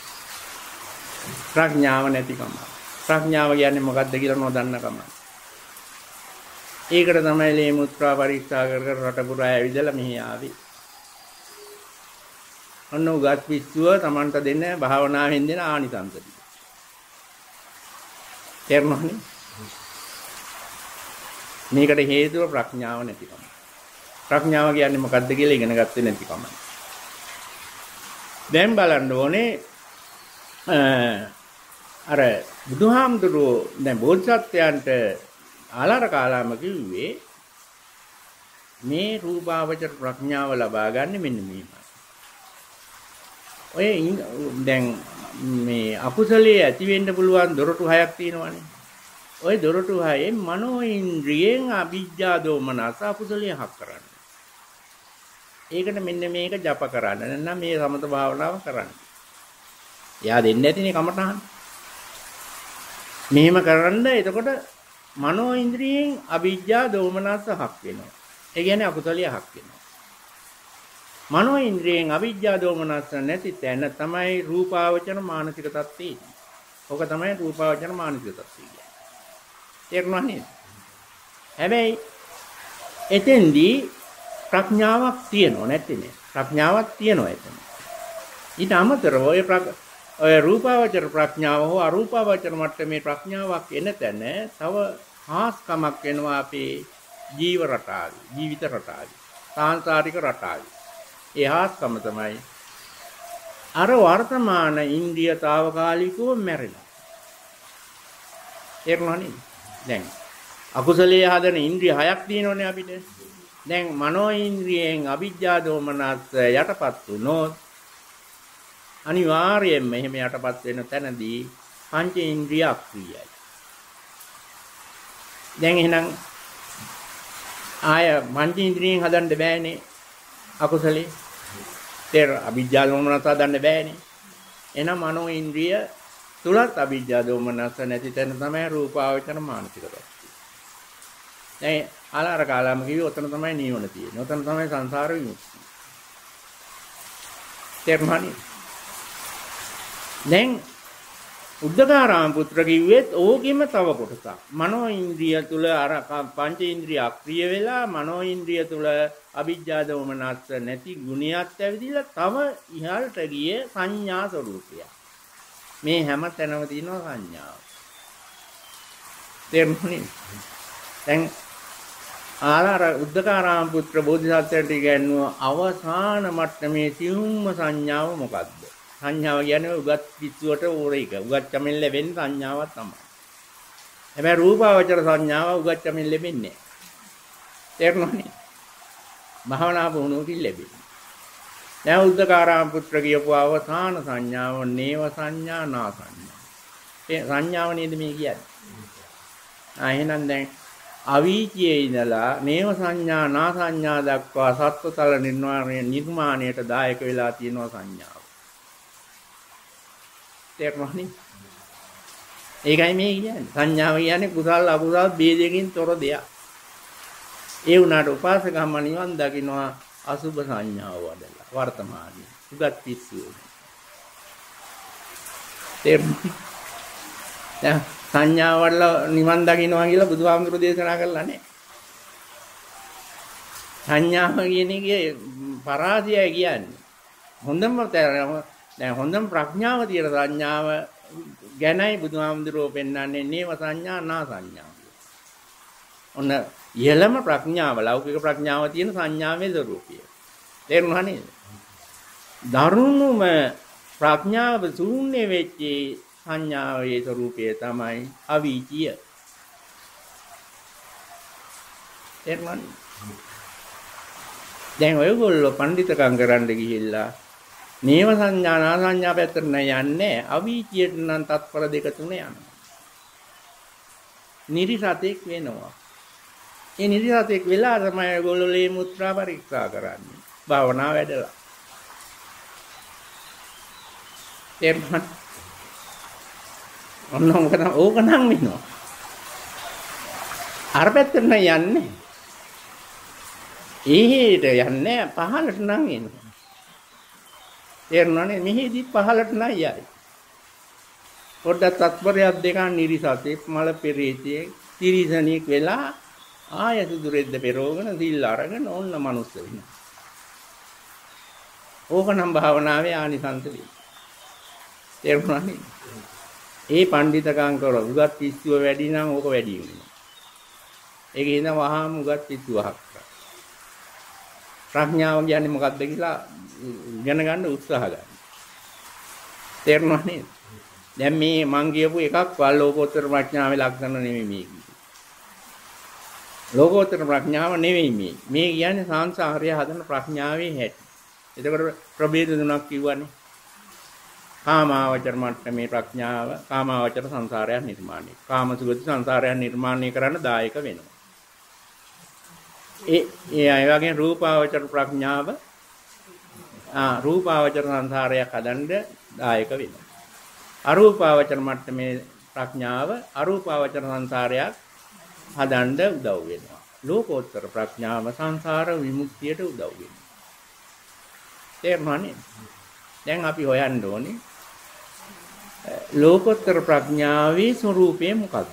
S1: ප්‍රඥාව නැතිකම. ප්‍රඥාව කියන්නේ මොකක්ද කියලා නොදන්නකම. ඒකට තමයි ලේ මුත්‍රා පරීක්ෂා කර කර රට පුරා ඇවිදලා මෙහි ආවේ. ඔන්න උගත් පිස්සුව Tamanට දෙන්න භාවනාවෙන් දෙන ආනිසංස ටික. තේරුණානේ? මේකට හේතුව ප්‍රඥාව නැතිකම. ප්‍රඥාව කියන්නේ මොකක්ද කියලා ඉගෙන ගත්තේ නැතිකම. දැන් බලන්න ඕනේ අර බුදුහාමුදුරුවෝ දැන් බෝධිසත්වයන්ට ආලාර කාලාම කිව්වේ මේ රූපාවචර ප්‍රඥාව ලබා ගන්න මෙන්න මේමයි. ඔය දැන් මේ අකුසලයේ ඇති වෙන්න පුළුවන් දොරටු හයක් තියෙනවානේ. ওই දොරටු හයේ මනෝ ඉන්ද්‍රියෙන් අවිජ්ජා දෝමනස අකුසලයේ හක් කරන්න. ඒකට මෙන්න මේක ජප කරන්න. නැත්නම් මේ සමත භාවනාව කරන්න. එයා දෙන්නේ නැතිනේ කමටහන්. මෙහෙම කරන්න එතකොට මනෝ ඉන්ද්‍රියෙන් අවිජ්ජා දෝමනස හක් වෙනවා. ඒ කියන්නේ අකුසලිය හක් වෙනවා. මනෝ ඉන්ද්‍රියෙන් අවිජ්ජා දෝමනස නැති තැන තමයි රූපාවචන මානසික තත්ත්වය. ඔක තමයි රූපාවචන මානසික තත්ත්වය කියන්නේ. තේරුණා නේද? හැබැයි එතෙන්දී ප්‍රඥාවක් තියෙනව නැත්තේ නේ. ප්‍රඥාවක් තියෙනවා එතන. ඊට අමතරව ඔය රූපාවචර ප්‍රඥාව හෝ අරූපාවචර මට්ටමේ ප්‍රඥාවක් එන තැන තව හාස්කමක් වෙනවා අපේ ජීව රටාවේ, ජීවිත රටාවේ, සාංශාරික රටාවේ. ඒ හාස්කම තමයි අර වර්තමාන ඉන්ද්‍රියතාවකාලිකව මැරෙනවා. ඒකමනේ. දැන් අකුසලයේ හදන ඉන්ද්‍රිය හයක් තියෙනවනේ අපිට. දැන් මනෝ ඉන්ද්‍රියෙන් අවිජ්ජා දෝමනස් යටපත් වුණොත් අනිවාර්යයෙන්ම එහෙම යටපත් වෙන තැනදී පංච ඉන්ද්‍රිය අක්‍රියයි. දැන් එහෙනම් ආය පංච ඉන්ද්‍රියෙන් හදන්න බෑනේ අකුසලේ. තේර අවිජ්ජා දෝමනස හදන්න බෑනේ. එහෙනම් මනෝ ඉන්ද්‍රිය තුලත් අවිජ්ජා දෝමනස නැති තැන තමයි රූපාවචර මානසික තත්ත්වය. දැන් ආලාර කාලාම කිව්වේ ඔතන තමයි නිවන තියෙන්නේ. ඔතන තමයි සංසාර විමුක්තිය. තේරුණානේ? දැන් උද්දකාරාම පුත්‍ර කිව්වෙත් ඕකෙම තව කොටසක්. මනෝ ඉන්ද්‍රිය තුල අර පංච ඉන්ද්‍රිය අක්‍රිය වෙලා මනෝ ඉන්ද්‍රිය තුල අවිජ්ජා දෝමනස්ස නැති ගුණයක් ඇවිදilla තව ඉහළට ගිය සංඥා ස්වરૂපය. මේ හැම තැනම තියෙනවා සංඥාව. තේරුණානේ? දැන් ආලාර උද්දකාරාම පුත්‍ර බෝධිසත්වයන්ට ඉගැන්වුව අවසාන මට්ටමේ සියුම්ම සංඥාව මොකක්ද? සංඥාව කියන්නේ උගත් පිස්සුවට ඕර එක. උගත් චමෙන් ලැබෙන සංඥාවක් තමයි. හැබැයි රූපාවචර සංඥාව උගත් චමෙන් ලැබෙන්නේ නැහැ. තේරුණානේ? භාවනා පුහුණුවකින් ලැබෙන්නේ. දැන් උද්දකාරාම පුත්‍ර කියපු අවසාන සංඥාව නේව සංඥා නා සංඥා. ඒ සංඥාව නේද මේ කියන්නේ? එහෙනම් දැන් අවීචයේ ඉඳලා නේව සංඥා නා සංඥා දක්වා සත්වතල නිර්මාණයට දායක වෙලා තියෙනවා සංඥාව. තේරුණානේ? ඒකයි මේ කියන්නේ. සංඥාව කියන්නේ කුසල අකුසල ભેදයෙන් තොර දෙයක්. ඒ වුණාට උපාසකම්ම නිවන් දකින්නවා අසුභ සංඥාව වඩලා වර්තමානයේ. උගත් පිස්සුව. තේරුණා? දැන් සංඥාව වඩලා නිවන් දකින්නවා කියලා බුදුහාමුදුරු දේශනා කළා නේ. සංඥාව කියන එකේ පරාසයයි කියන්නේ. දැන් හොඳම ප්‍රඥාව තියෙන සංඥාව ගැනයි බුදුහාමුදුරුවෝ පෙන්වන්නේ නේව සංඥා නා සංඥා. ඔන්න ඉහළම ප්‍රඥාව ලෞකික ප්‍රඥාව තියෙන සංඥාවේ ස්වરૂපය. තේරුණා නේද? දරුණුම ප්‍රඥාව ශූන්‍ය වෙච්ච සංඥාවේ ස්වરૂපය තමයි අවීචිය. තේරුණානේ? දැන් ඔයගොල්ලෝ පඬිතකම් කරන්න ගිහිල්ලා නේව සංඥා නා සංඥා පැත්තට යන්නේ අවීචියට නම් තත්පර දෙක තුන යනවා. නිරිසතෙක් වෙනවා. ඒ නිරිසතෙක් වෙලා තමයි ඔයගොල්ලෝ ලේ මුත්‍රා පරීක්ෂා කරන්නේ. භාවනා වැඩලා. තේරුණා? ඔන්න ඕක නම් වෙනවා. අර පැත්තට යන්නේ. එහෙට යන්නේ පහළට නම් එනවා. තේරුණානේ? මෙහෙදිත් පහළට නම් යයි. පොඩ්ඩක් තත්පරයක් දෙකක් නිරිසතෙක් මල පෙරේතෙක් තිරිසනෙක් වෙලා ආය සුදුරෙද්ද පෙරෝගෙන සිල් අරගෙන ඕන්න මනුස්ස වෙනවා. ඕක නම් භාවනාවේ ආනිසංස වෙයි. තේරුණානේ? ඒ පඬිතකම් කරලා උගත් පිස්සුව වැඩි නම් ඕක වැඩි වෙනවා. ඒක හින්දා වහාම උගත් පිස්සුවක්. ප්‍රඥාව කියන්නේ මොකක්ද කියලා ඉගෙන ගන්න උත්සාහ ගන්න. තේරුණා නේද? දැන් මේ මං කියපු එකක් ලෝකෝත්තර ප්‍රඥාවේ ලක්ෂණ නෙමෙයි මේ. ලෝකෝත්තර ප්‍රඥාව නෙවෙයි මේ. මේ කියන්නේ සංසාරය හදන ප්‍රඥාවේ හැටි. එතකොට ප්‍රභේද තුනක් කිව්වනේ. කාමාවචර මට්ටමේ ප්‍රඥාව කාමාවචර සංසාරයක් නිර්මාණය. කාමසුගති සංසාරයක් නිර්මාණය කරන්න දායක වෙනවා. ඒ අය වගේ රූපාවචර ප්‍රඥාව රූපාවචර සංසාරයක් හදන්න දායක වෙනවා. අරූපාවචර මට්ටමේ ප්‍රඥාව අරූපාවචර සංසාරයක් හදන්න උදව් වෙනවා. ලෝකෝත්තර ප්‍රඥාව සංසාර විමුක්තියට උදව් වෙනවා. තේරුණානේ? දැන් අපි හොයන්න ඕනේ ලෝකෝත්තර ප්‍රඥාවේ ස්වરૂපය මොකක්ද?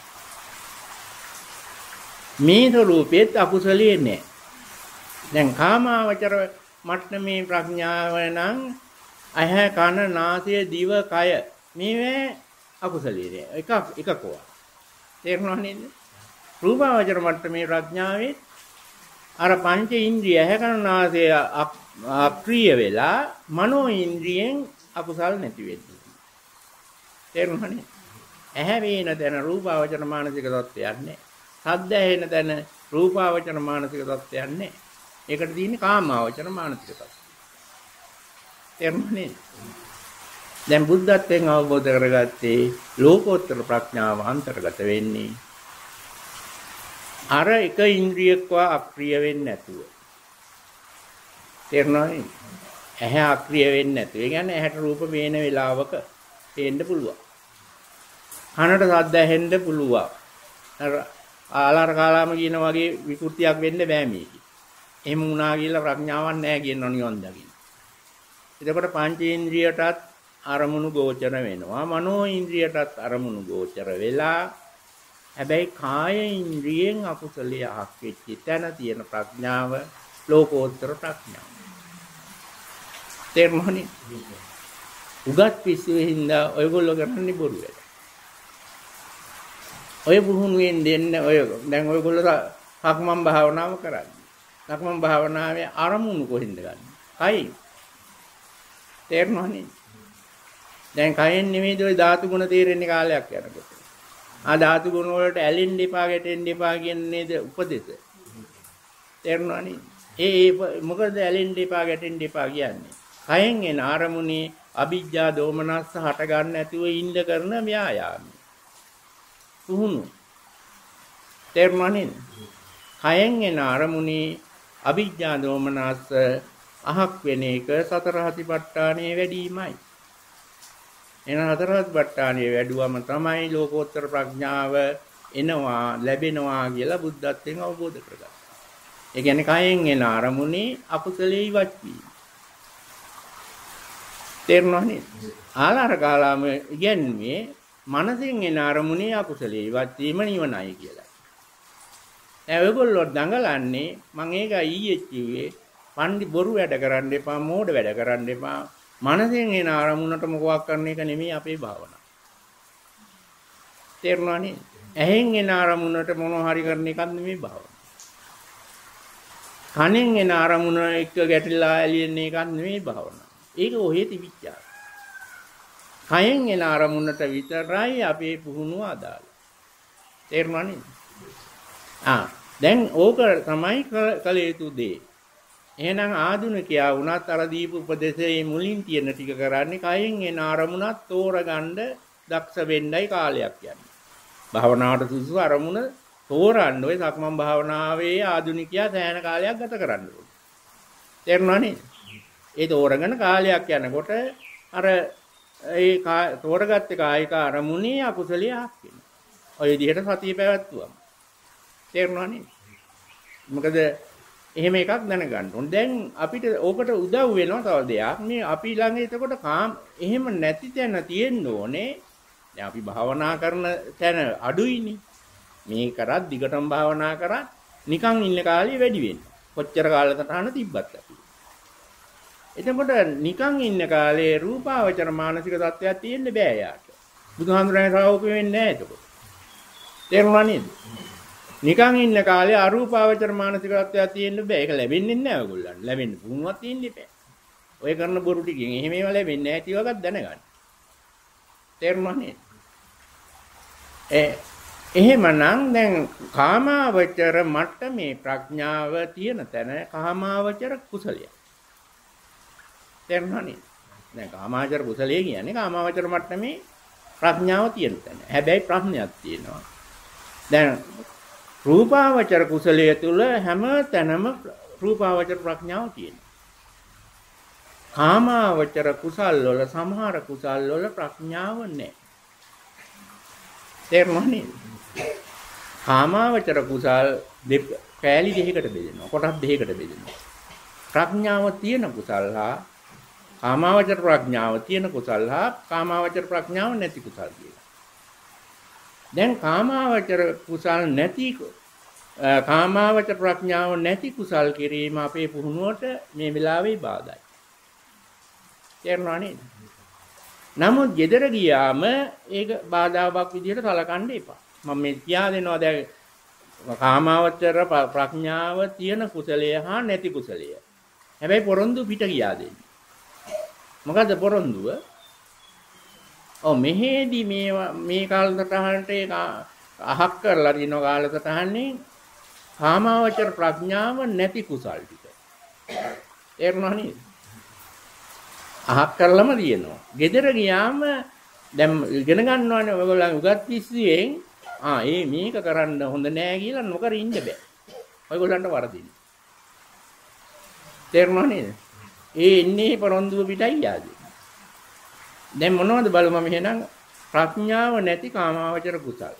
S1: මේ ස්වરૂපෙත් අකුසලයේ නැහැ. දැන් කාමාවචර මට්ටමේ ප්‍රඥාව නම් ඇහැ කන නාසය දිව කය මේවා අකුසලයේ එකකෝ. තේරුණා නේද? රූපාවචර මට්ටමේ ප්‍රඥාවේ අර පංච ඉන්ද්‍රිය ඇහැ කන නාසය අක්‍රිය වෙලා මනෝ ඉන්ද්‍රියෙන් අකුසල් නැති වෙන්නේ. තේරුණා නේද? ඇහැ වේන තැන රූපාවචර මානසික තත්ත්වයක් නැහැ. සද්ද ඇහෙන තැන රූපාවචර මානසික තත්ත්වයක් නැහැ. ඒකට තියෙන්නේ කාමාවචර මානසික තත්ත්වය. තේරුණා නේද? දැන් බුද්ධත්වයෙන් අවබෝධ කරගත්තේ ලෝකෝත්තර ප්‍රඥාව අන්තර්ගත වෙන්නේ අර එක ඉන්ද්‍රියක්ව අක්‍රිය වෙන්නේ නැතුව. තේරුණා නේද? ඇහැ අක්‍රිය වෙන්නේ නැතුව. ඒ කියන්නේ ඇහැට රූප පේන වෙලාවක පේන්න පුළුවන්. කනට ශබ්ද ඇහෙන්න පුළුවන්. අර ආලාර කාලාම කියන වගේ විකෘතියක් වෙන්න බෑ මේකේ. එහෙම වුණා කියලා ප්‍රඥාවක් නැහැ කියනවා නිවන් දකින්න. එතකොට පංචේන්ද්‍රියටත් අරමුණු ගෝචර වෙනවා. මනෝ ඉන්ද්‍රියටත් අරමුණු ගෝචර වෙලා හැබැයි කාය ඉන්ද්‍රියෙන් අකුසලයේ අහක් වෙච්ච තැන තියෙන ප්‍රඥාව ලෝකෝත්තර ප්‍රඥාව. තේරුණානේ? උගත් පිස්සුවේ හින්දා ඔයගොල්ලෝ කරන්නේ බොරු වැඩ. ඔය පුහුණුවෙන් දෙන්න ඔය දැන් ඔයගොල්ලෝ සක්මන් භාවනාව කරන්නේ. සක්මන් භාවනාවේ අරමුණු කොහෙන්ද ගන්න? කයින්. තේරුණානේ? දැන් කයෙන් නෙමෙයිද ඔය ධාතු ගුණ තේරෙන්නේ කාලයක් යනකොට. ආ ධාතු ගුණ වලට ඇලෙන්න එපා ගැටෙන්න එපා කියන්නේ නේද උපදෙස. තේරුණානේ? මොකද ඇලෙන්න එපා ගැටෙන්න එපා කියන්නේ? කයෙන් එන අරමුණේ අවිජ්ජා දෝමනස්ස හට ගන්න නැතුව ඉන්න කරන ව්‍යායාමය. පුහුණු. තේරුණානේ? කයෙන් එන අරමුණේ අවිජ්ජා දෝමනස්ස අහක් වෙන එක සතර හතිපට්ඨානයේ වැඩිමයි. එන හතර හතිපට්ඨානයේ වැඩුවම තමයි ලෝකෝත්තර ප්‍රඥාව එනවා ලැබෙනවා කියලා බුද්ධත්වයෙන් අවබෝධ කරගත්තා. ඒ කියන්නේ කයෙන් එන අරමුණේ අකුසලයේ ඉවත් වීම. තේරුණානේ? ආලාර කාලාම ඉගැන්වේ මනසෙන් එන අරමුණේ අකුසලයේ ඉවත් වීම නිවනයි කියලා. දැන් ඔයගොල්ලෝ දඟලන්නේ මම ඒක ඊයේ කිව්වේ පන්දි බොරු වැඩ කරන්න එපා මෝඩ වැඩ කරන්න එපා මනසෙන් එන අරමුණට මොකක් කරන එක නෙමෙයි අපේ භාවනාව. තේරුණානේ? ඇහෙන් එන අරමුණට මොනවා හරි කරන එකක් නෙමෙයි භාවනාව. කනෙන් එන අරමුණ එක්ක ගැටිලා ඇලියන එකක් නෙමෙයි භාවනාව. ඒක ඔහේ තිබිච්චා. කයෙන් එන අරමුණට විතරයි අපේ පුහුණුව අදාළ. තේරුණානේ? දැන් ඕක තමයි කළ යුතු දේ. එහෙනම් ආධුනිකයා වුණත් අර දීපු උපදේශයේ මුලින් තියෙන ටික කරන්නේ කයෙන් එන අරමුණක් තෝරගන්න දක්ෂ වෙන්නයි කාලයක් යන්නේ. භාවනාවට සුසු අරමුණ තෝරන්න ඔය සක්මන් භාවනාවේ ආධුනිකයා සෑහෙන කාලයක් ගත කරන්න ඕනේ. තේරුණානේ? ඒ තෝරගෙන කාලයක් යනකොට අර ඒ තෝරගත්තේ කායික අරමුණේ අකුසලිය හක් වෙනවා. ඔය විදිහට සතිය පැවැත්තුවම. තේරුණානේ? මොකද එහෙම එකක් දැනගන්න ඕනේ. දැන් අපිට ඕකට උදව් වෙනවා තව දෙයක්. මේ අපි ළඟ එතකොට එහෙම නැති තැන තියෙන්න ඕනේ. දැන් අපි භාවනා කරන තැන අඩුයිනේ. මේ කරත් දිගටම භාවනා කරත් නිකන් ඉන්න කාලේ වැඩි වෙනවා. කොච්චර කාලයකට තිබ්බත් අපි. එතකොට නිකන් ඉන්න කාලේ රූපාවචර මානසික තත්ත්වයක් තියෙන්න බෑ යාට. බුදුහාමුදුරනේ ශ්‍රාවක වෙන්නේ නැහැ එතකොට. තේරුණා නේද? නිකන් ඉන්න කාලේ අරූපාවචර මානසික තත්ත්වයක් තියෙන්න බෑ. ඒක ලැබෙන්නේ නැහැ ඔයගොල්ලන්ට. ලැබෙන්න පුහුණුවක් තියෙන්න ඉපෑ. ඔය කරන බොරු ටිකෙන් එහෙම ඒවා ලැබෙන්නේ නැහැ කියලාවත් දැනගන්න. තේරුණා නේද? එහෙමනම් දැන් කාමාවචර මට්ටමේ ප්‍රඥාව තියෙන තැන කාමාවචර කුසලයක්. තේරුණානේ? දැන් කාමාවචර කුසලයේ කියන්නේ කාමාවචර මට්ටමේ ප්‍රඥාව තියෙන තැන. හැබැයි ප්‍රඥාවක් තියෙනවා. දැන් රූපාවචර කුසලයේ තුල හැම තැනම රූපාවචර ප්‍රඥාව තියෙනවා. කාමාවචර කුසල් වල සමහර කුසල් වල ප්‍රඥාව නැහැ. තේරුණා නේද? කාමාවචර කුසල් කෑලි දෙකකට බෙදෙනවා. කොටස් දෙකකට බෙදෙනවා. ප්‍රඥාව තියෙන කුසල් හා කාමාවචර ප්‍රඥාව තියෙන කුසල් හා කාමාවචර ප්‍රඥාව නැති කුසල් කියලා. දැන් කාමාවචර කුසල් නැති කාමාවචර ප්‍රඥාව නැති කුසල් කිරීම අපේ පුහුණුවට මේ වෙලාවේ බාධායි. තේරුණා නේද? නමුත් gedara ගියාම ඒක බාධාවක් විදිහට සලකන්න එපා. මම මේ කියා දෙනවා දැන් කාමාවචර ප්‍රඥාව තියෙන කුසලය හා නැති කුසලය. හැබැයි පොරොන්දු පිට ගියා දෙන්නේ. මොකද පොරොන්දුව? ඔව් මෙහෙදි මේ කාලසටහනට ඒක අහක් කරලා දින කාලසටහනේ කාමාවචර ප්‍රඥාව නැති කුසල් ටික. තේරුණා නේද? අහක් කරලම දිනනවා. gedara ගියාම දැන් ඉගෙන ගන්නවානේ ඔයගොල්ලන් උගත් පිස්සුවෙන් මේක කරන්න හොඳ නෑ කියලා නොකර ඉන්න බෑ. ඔයගොල්ලන්ට වරදින්න. තේරුණා නේද? එන්නේ පොරොන්දුව පිටයි යාදී. දැන් මොනවද බලමු මම එහෙනම් ප්‍රඥාව නැති කාමාවචර කුසල.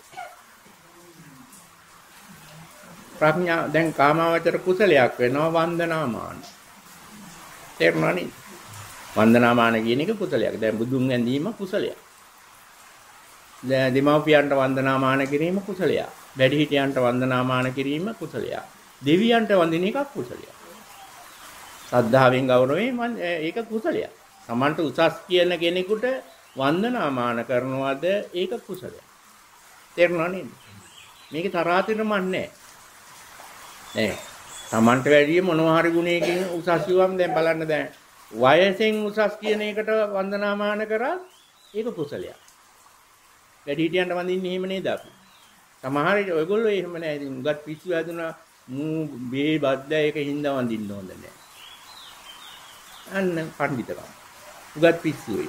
S1: ප්‍රඥා දැන් කාමාවචර කුසලයක් වෙනවා වන්දනාමාන. තේරුණා නේද? වන්දනාමාන කියන එක කුසලයක්. දැන් බුදුන් වැඳීම කුසලයක්. දැන් දෙමාපියන්ට වන්දනාමාන කිරීම කුසලයක්. වැඩිහිටියන්ට වන්දනාමාන කිරීම කුසලයක්. දෙවියන්ට වඳින එකක් කුසලයක්. ශ්‍රද්ධාවෙන් ගෞරවයෙන් ඒක කුසලයක්. Tamanට උසස් කියන කෙනෙකුට වන්දනාමාන කරනවද ඒක කුසලයක්. තේරුණා නේද? මේකේ තරාතිරමක් නැහැ. නේ. Tamanට වැඩිය මොනවා හරි ගුණයකින් උසස් වුවම් දැන් බලන්න දැන් වයසෙන් උසස් කියන එකට වන්දනාමාන කරා ඒක කුසලයක්. වැඩිහිටියන්ට වඳින්නේ එහෙම නේද අපි? සමහර විට ඔයගොල්ලෝ එහෙම නැහැ. ඉතින් උගත් පිස්සු වැදුනා මේ බද්ද ඒක හින්දා වඳින්න හොඳ නැහැ. අන්න පඬිතුකම. උගත් පිස්සුයි.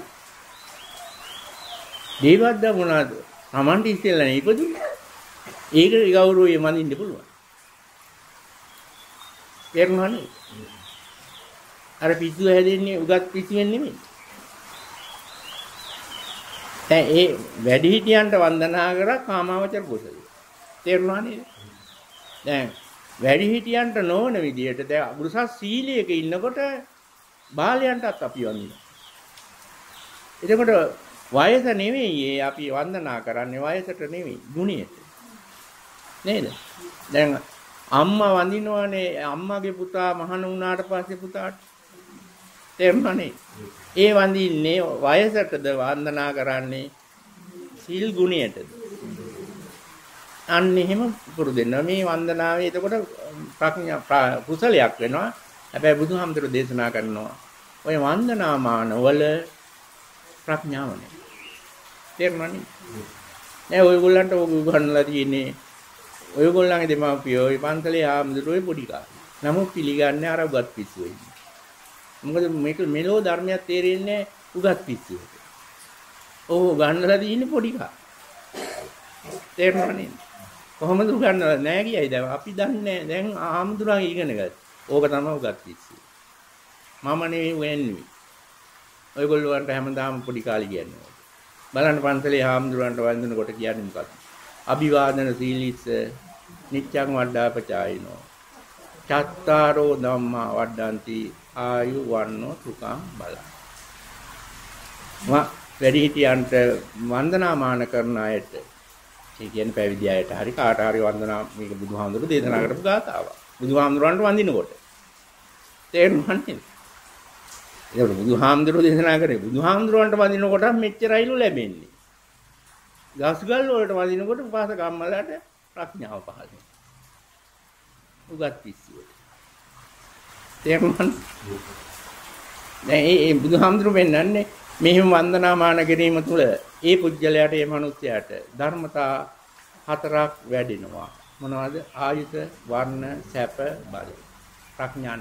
S1: දේවද්ද මොනවාද? Tamanට ඉස්සෙල්ලා නේ ඉපදුනේ. ඒක ගෞරවයෙන් වඳින්න පුළුවන්. තේරුණානේ? අර පිස්සු හැදෙන්නේ උගත් පිස්සුවෙන් නෙමෙයි. දැන් ඒ වැඩිහිටියන්ට වන්දනා කරා කාමාවචර කුසලයි. තේරුණා නේද? දැන් වැඩිහිටියන්ට නොවන විදියට දැන් උසස් සීලයක ඉන්නකොට බාලයන්ටත් අපි වඳිනවා. එතකොට වයස නෙවෙයි අපි වන්දනා කරන්නේ වයසට නෙවෙයි ගුණයට. නේද? දැන් අම්මා වඳිනවනේ අම්මාගේ පුතා මහාන වුණාට පස්සේ පුතාට තේරුණානේ? ඒ වඳින්නේ වයසටද වන්දනා කරන්නේ සීල් ගුණයටද? අන්න එහෙම පුරුදු වෙනවා. මේ වන්දනාවේ එතකොට ප්‍රඥා කුසලයක් වෙනවා. හැබැයි බුදුහාමුදුරු දේශනා කරනවා ඔය වන්දනාමාන වල ප්‍රඥාව නැහැ. තේරුණානේ? නෑ ඔයගොල්ලන්ට ඕක උගන්වලා තියෙන්නේ ඔයගොල්ලන්ගේ දෙමාපියෝ ඔය පන්සලේ ආමුදුරුවේ පොඩි කාලේ. නමුත් පිළිගන්නේ අර උගත් පිස්සුවයි. මොකද මේක මෙලෝ ධර්මයක් තේරෙන්නේ උගත් පිස්සුවට. ඕක උගන්වලා තියෙන්නේ පොඩි කාලේ. තේරුණානේ? කොහොමද උගන්වලා නැහැ කියයි දැන් අපි දන්නේ දැන් ආමුදුරන් ඉගෙන ගත්තා. ඕක තමයි උගත් පිස්සුව. මම නෙවෙයි වෙන්නේ. ඔයගොල්ලෝන්ට හැමදාම පොඩි කාලේ කියන්නේ. බලන්න පන්සලේ ආමුදුරන්ට වන්දනකොට කියන්නේ මොකක්ද? අභිවාදන සීලිස්ස නිච්ඡං වඩ්ඩාපචායිනෝ චත්තාරෝ ධම්මා වඩ්ඩಂತಿ ආයු වන්නෝ සුඛං බලං. වැඩිහිටියන්ට වන්දනාමාන කරන අයට ඒ කියන්නේ පැවිදි අයට හරි කාට හරි වන්දනා මේක බුදුහාමුදුරු දේශනා කරපු ගාතාවක්. බුදුහාමුදුරන්ට වඳිනකොට තේරුණානේ? ඒක බුදුහාමුදුරු දේශනා කරේ බුදුහාමුදුරන්ට වඳිනකොට මෙච්චරයිලු ලැබෙන්නේ. ගස්ගල් වලට වදිනකොට උපාසක අම්මලාට ප්‍රඥාව පහළ වෙනවා. උගත් පිස්සුවට. තේරුණාද? දැන් මේ බුදුහාමුදුරු වෙන්නන්නේ මෙහිම වන්දනාමාන කිරීම තුළ ඒ පුජ්‍යලයට ඒ මනුස්සයාට ධර්මතා හතරක් වැඩෙනවා. මොනවද? ආයුෂ, වර්ණ, සැප, බල. ප්‍රඥාන.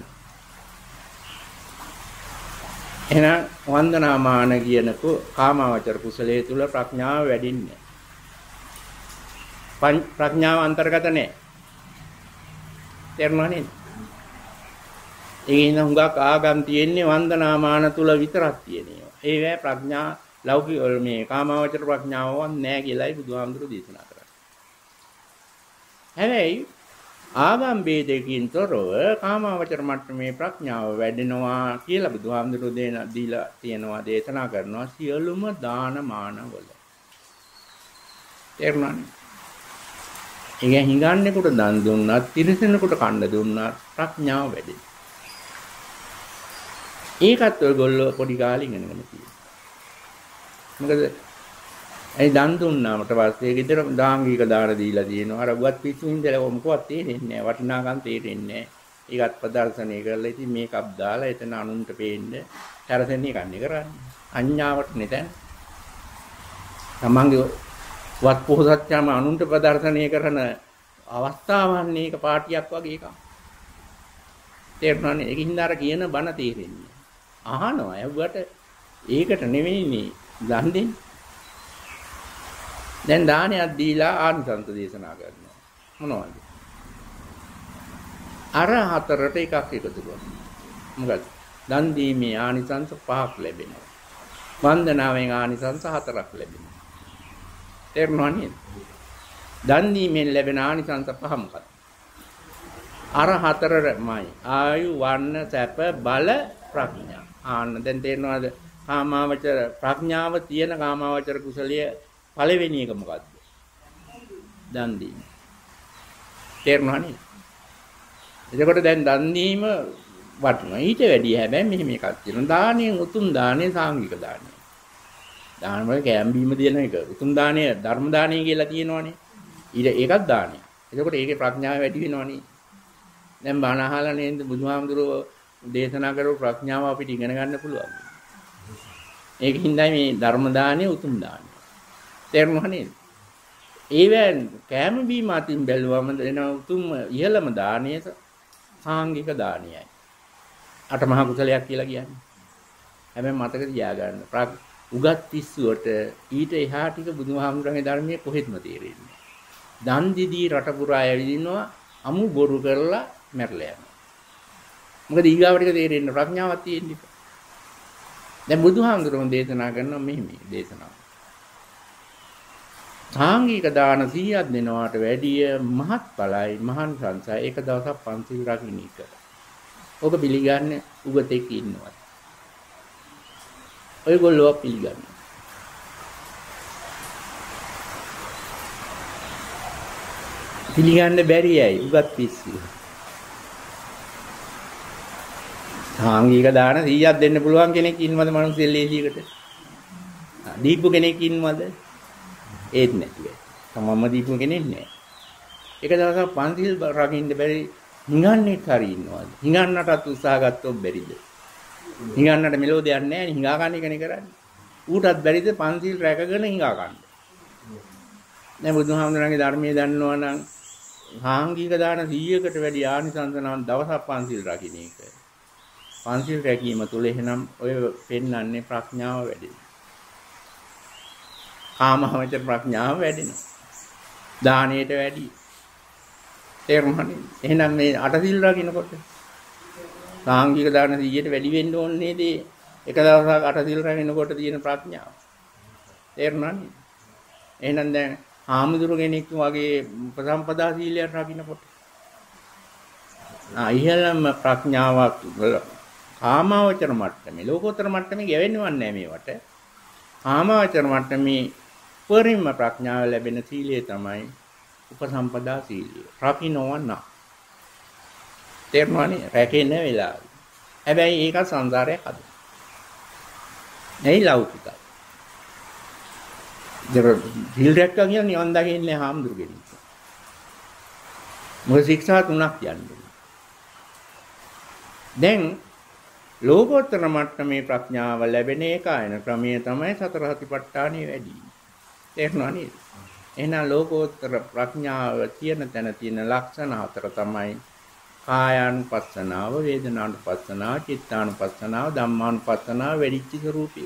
S1: එහෙනම් වන්දනාමාන කියනකො කාමාවචර කුසලයේ තුල ප්‍රඥාව වැඩින්නේ. ප්‍රඥාව අන්තර්ගත නැහැ. තේරුණා නේද? ඒ ඉන්න හුඟක් ආගම් තියෙන්නේ වන්දනාමාන තුල විතරක් තියෙනවා. ඒ වේ ප්‍රඥා ලෞකික මේ කාමාවචර ප්‍රඥාවවත් නැහැ කියලායි බුදුහාමුදුරු දේශනා කරන්නේ. හැබැයි ආගම් ભેදකින් තොරව කාමාවචර මට්ටමේ ප්‍රඥාව වැඩෙනවා කියලා බුදුහාමුදුරු දීලා තියෙනවා දේශනා කරනවා සියලුම දාන මානවල. තේරුණානේ? ඒ හිඟන්නේකට දන් දුන්නත්, තිරසනෙකුට කන්න දුන්නත් ප්‍රඥාව වැඩෙනවා. ඒකත් ඔයගොල්ලෝ පොඩි කාලේ ඉගෙනගෙන තියෙනවා. මොකද ඒ දන් දුන්නාමට පස්සේ ගෙදර දාංගික දාන දීලා තියෙනවා. අර උවත් පිස්සු හින්දලා මොකවත් තේරෙන්නේ නැහැ. වටිනාකම් තේරෙන්නේ නැහැ. ඒකත් ප්‍රදර්ශනය කරලා ඉතින් මේකක් දාලා එතන අනුන්ට පේන්න තරසෙන්නේ කන්නේ කරන්නේ. අඤ්ඤාවට නෙතන. තමන්ගේ වත් පොහොසත්යම අනුන්ට ප්‍රදර්ශනය කරන අවස්ථාවන් මේක පාටියක් වගේ එකක්. තේරුණානේ? ඒකින්ද අර කියන බණ තේරෙන්නේ. අහනවා ඇහුවට ඒකට නෙවෙයිනේ දන් දෙන්නේ. දැන් දානයක් දීලා ආනිසංස දේශනා කරනවා. මොනවද? අර හතරට එකක් එකතු කරනවා. මොකද? දන් දීමේ ආනිසංස 5ක් ලැබෙනවා. වන්දනාවෙන් ආනිසංස 4ක් ලැබෙනවා. තේරුණා නේද? දන් දීමෙන් ලැබෙන ආනිසංස 5 මොකක්ද? අර හතරමයි. ආයු වර්ණ සැප බල ප්‍රඥා. ආන්න දැන් තේරෙනවද? කාමාවචර ප්‍රඥාව තියෙන කාමාවචර කුසලයේ පළවෙනි එක මොකද්ද? දන් දීම. තේරුණා නේද? එතකොට දැන් දන් දීම වටිනවා. ඊට වැඩිය හැබැයි මෙහෙම එකක් තියෙනවා. දානෙන් උතුම් දානෙ සාංගික දානෙ. දාන වල කැම් බීම දෙන එක. උතුම් දානෙ ධර්ම දානෙ කියලා තියෙනවනේ. ඊට ඒකත් දානෙ. එතකොට ඒකේ ප්‍රඥාව වැඩි වෙනවනේ. දැන් බණ අහලා නේද බුදුහාමුදුරුවෝ දේශනා කරපු ප්‍රඥාව අපිට ඉගෙන ගන්න පුළුවන්. ඒකින්දයි මේ ධර්ම දානෙ උතුම් දානෙ. තේරුණා නේද? ඒවෙන් කැම බීම අතින් බැලුවම එන උතුම් ඉහළම දානය සාංගික දානයයි. අටමහා කුසලයක් කියලා කියන්නේ. හැබැයි මතක තියාගන්න. උගත් පිස්සුවට ඊට එහා ටික බුදුහාමුදුරන්ගේ ධර්මයේ කොහෙත්ම තේරෙන්නේ නැහැ. දන් දීදී රට පුරා ඇවිදිනවා අමු බොරු කරලා මැරලා යනවා. මොකද ඊගාව ටික තේරෙන්න ප්‍රඥාවක් තියෙන්නේ. දැන් බුදුහාමුදුරුවෝ දේශනා කරනවා මෙහෙම දේශනාව. සාංගික දාන 100ක් දෙනවාට වැඩිය මහත්ඵලයි මහාන් සංසය එක දවසක් පන්සිල් රකින්න එක. ඔබ පිළිගන්නේ උගතෙක් ඉන්නවා. ඔයගොල්ලෝ පිළිගන්නේ. පිළිගන්න බැරි ඇයි උගත් පිස්සු. සාංගික දාන 100ක් දෙන්න පුළුවන් කෙනෙක් ඉන්නවද මනුස්ස ලේසියකට? දීපු කෙනෙක් ඉන්නවද? ඒත් නැති. තමම දීපු කෙනෙක් නෑ. එක දවසක් පන්සිල් රකින්න බැරි හිඟන්නේත් හරි ඉන්නවද? හිඟන්නටත් උත්සාහ ගත්තොත් බැරිද? හිඟන්නට මෙලෝ දෙයක් නෑනේ හිඟා ගන්න එකනේ කරන්නේ. ඌටත් බැරිද පන්සිල් රැකගෙන හිඟා ගන්න? දැන් බුදුහාමුදුරන්ගේ ධර්මයේ දන්නවා නම් සාංගික දාන 100කට වැඩි ආනිසංස නම් දවසක් පන්සිල් රකින්න එක. පන්සිල් රැකීම තුල එහෙනම් ඔය පෙන්වන්නේ ප්‍රඥාව වැඩි. කාමවචර ප්‍රඥාව වැඩෙනවා. දානයට වැඩි. තේරුණානේ? එහෙනම් මේ අටසිල් රකින්නකොට සාංගික දාන 100ට වැඩි වෙන්න ඕනේ නේද? එක දවසක් අටසිල් රකින්නකොට තියෙන ප්‍රඥාව. තේරුණානේ? එහෙනම් දැන් ආමුදුරු කෙනෙක් වගේ උපසම්පදා සීලයක් රකින්නකොට ඉහළම ප්‍රඥාවක් කාමාවචර මට්ටමේ ලෝකෝත්තර මට්ටමේ ගෙවෙන්නවත් නැහැ මේවට. කාමාවචර මට්ටමේ පරිම ප්‍රඥාව ලැබෙන සීලය තමයි උපසම්පදා සීලය. රකින්නවන්න. තේරුණානේ? රැකෙන්න වෙලාව. හැබැයි ඒක සංසාරයක් අද. නැයි ලෞකිකයි. සීල් රැක්කා කියලා නිවන් දකින්නේ හාමුදුරු කෙනෙක්. මොකද ශික්ෂා 3ක් යන්නේ. දැන් ලෝකෝත්තර මට්ටමේ ප්‍රඥාව ලැබෙන ඒකායන ක්‍රමය තමයි සතර සතිපට්ඨානෙ වැඩි. තේරුණා නේද? එහෙනම් ලෝකෝත්තර ප්‍රඥාව තියෙන තැන තියෙන ලක්ෂණ 4 තමයි කායානුපස්සනාව, වේදනානුපස්සනාව, චිත්තානුපස්සනාව, ධම්මානුපස්සනාව වැඩිච්ච ස්වરૂපය.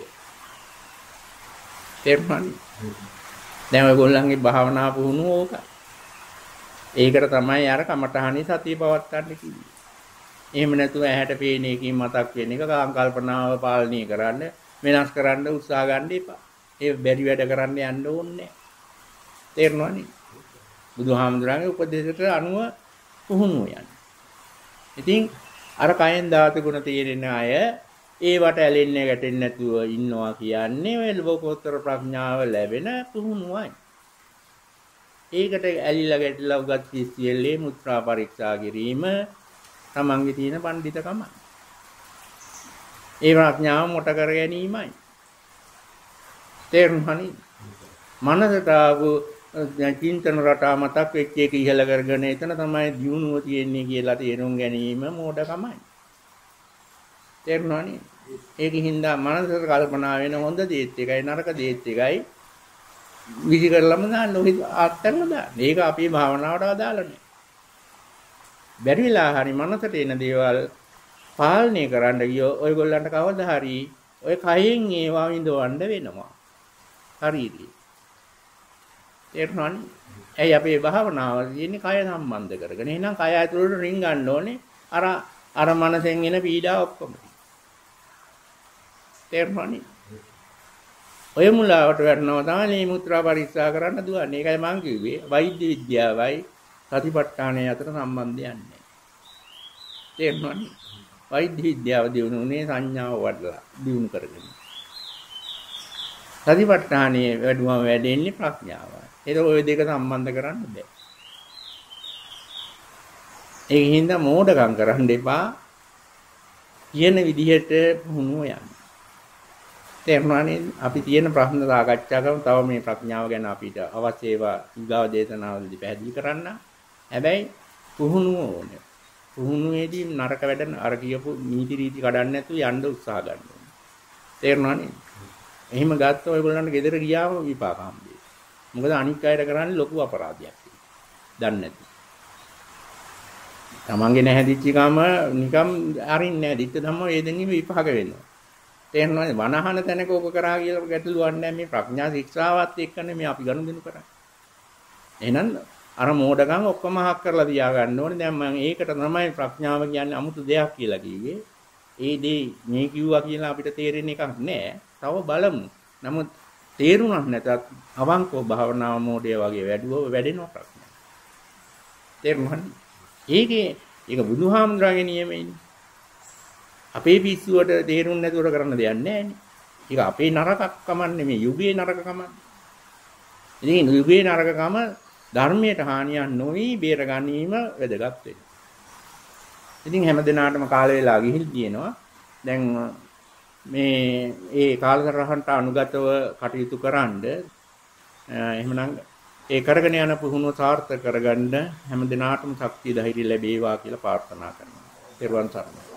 S1: තේරුණා නේද? දැන් ඔයගොල්ලන්ගේ භාවනා පුහුණුව ඕක. ඒකට තමයි අර කමඨහණි සතිය පවත්වන්න කිව්වේ. එහෙම නැතුව ඇහැට පේන එකකින් මතක් වෙන එක කාම කල්පනාව පාලනය කරන්න වෙනස් කරන්න උත්සාහ ගන්න එපා. ඒ බැරි වැඩ කරන්න යන්න ඕනේ. තේරෙනවනේ? බුදුහාමුදුරන්ගේ උපදේශයට අනුව පුහුණුව යන්නේ. ඉතින් අර කයෙන් ධාතු ගුණ තේරෙන අය ඒවට ඇලෙන්නේ ගැටෙන්නේ නැතුව ඉන්නවා කියන්නේ ඔය ලෝකෝත්තර ප්‍රඥාව ලැබෙන පුහුණුවයි. ඒකට ඇලිලා ගැටිලා උගත් කිසියෙල්ලේ මුත්‍රා පරීක්ෂා කිරීම තමන්ගේ තියෙන පඬිතකමයි. ඒ ප්‍රඥාව මොට කර ගැනීමයි. තේරුණානේ? මනසට ආපු චින්තන රටා මතක් වෙච්ච එක ඉහළ කරගෙන එතන තමයි දියුණුව තියෙන්නේ කියලා තේරුම් ගැනීම මෝඩකමයි. තේරුණානේ? ඒකින්ද මනසට කල්පනා වෙන හොඳ දේත් එකයි නරක දේත් එකයි විදි කරලම දාන්න ඔහි අත්තරම දාන්න. ඒක අපේ භාවනාවට අදාළ නැහැ. බැරි වෙලා හරි මනසට එන දේවල් පාලනය කරන්න ගියෝ ඔයගොල්ලන්ට කවදා හරි ඔය කයෙන් ඒවා විඳවන්න වෙනවා. හරිද? තේරුණානේ? ඇයි අපේ භාවනාව තියෙන්නේ කය සම්බන්ධ කරගෙන. එහෙනම් කය ඇතුළට රින් ගන්න ඕනේ අර මනසෙන් එන පීඩා ඔක්කොම. තේරුණානේ? ඔය මුලාවට වැටෙනවා තමයි මුත්‍රා පරීක්ෂා කරන්න දුවන්නේ. ඒකයි මම කිව්වේ වෛද්‍ය විද්‍යාවයි සතිපට්ඨානය අතර සම්බන්ධයක් නැහැ. තේරුණානේ? වෛද්‍ය විද්‍යාව දිනුනේ සංඥාව වඩලා දිනු කරගෙන. සතිපට්ඨානයේ වැඩුවම වැඩෙන්නේ ප්‍රඥාවයි. ඒක ඔය දෙක සම්බන්ධ කරන්න බෑ. ඒකින්ද මෝඩකම් කරන්න එපා. කියන විදිහට පුහුණුව යන්න. තේරුණානේ? අපි තියෙන ප්‍රශ්න සාකච්ඡා කරමු. තව මේ ප්‍රඥාව ගැන අපිට අවශ්‍ය ඒවා ඊගාව දේශනාවලදී පැහැදිලි කරන්න. හැබැයි පුහුණුව ඕනේ. පුහුණුවේදී නරක වැඩ අර කියපු නීති රීති කඩන්න නැතුව යන්න උත්සාහ ගන්න ඕනේ. තේරුණානේ? එහෙම ගත්ත ඔයගොල්ලන්ට ගෙදර ගියාම විපාක හම්බෙයි. මොකද අනික් අයට කරන්නේ ලොකු අපරාධයක්. දන්නේ නැති. තමන්ගේ නැහැදිච්ච කම නිකම් අරින්නේ නැහැ. ditta ධම්ම වේදෙනීම විපාක වෙනවා. තේරෙනවද? වනහන තැනක ඕක කරා කියලා ගැටලුවක් නැහැ. මේ ප්‍රඥා ශික්ෂාවත් එක්කනේ මේ අපි ගනුදෙනු කරන්නේ. එහෙනම් අර මෝඩකම් ඔක්කොම හක් කරලා තියා ගන්න ඕනේ. දැන් මම ඒකට තමයි ප්‍රඥාව කියන්නේ 아무තු දෙයක් කියලා කිව්වේ. ඒ දේ මේ කිව්වා කියලා අපිට තේරෙන එකක් නෑ. තව බලමු. නමුත් තේරුණක් නැතත් අවංකව භාවනාව මෝඩය වගේ වැඩෙනවා ප්‍රඥාව. තේරුණාද? ඒක බුදුහාමුදුරන්ගේ නියමයිනේ. අපේ පිස්සුවට තේරුම් නැතුවට කරන්න දෙයක් නැහැ. ඒක අපේ නරකක් කමන්නේ නෙමෙයි යුගයේ නරකකම. ඉතින් යුගයේ නරකකම ධර්මයට හානියක් නොවි බේර ගැනීම වැදගත් වෙනවා. ඉතින් හැම දිනාටම කාල වේලා ගිහිල් තියෙනවා. දැන් මේ ඒ කාලසටහනට අනුගතව කටයුතු කරන්ඩ එහෙමනම් ඒ කරගෙන යන පුහුණුව සාර්ථක කරගන්න හැම දිනාටම ශක්තිය ධෛර්යය ලැබේවා කියලා ප්‍රාර්ථනා කරනවා. ත්වන් සරණයි.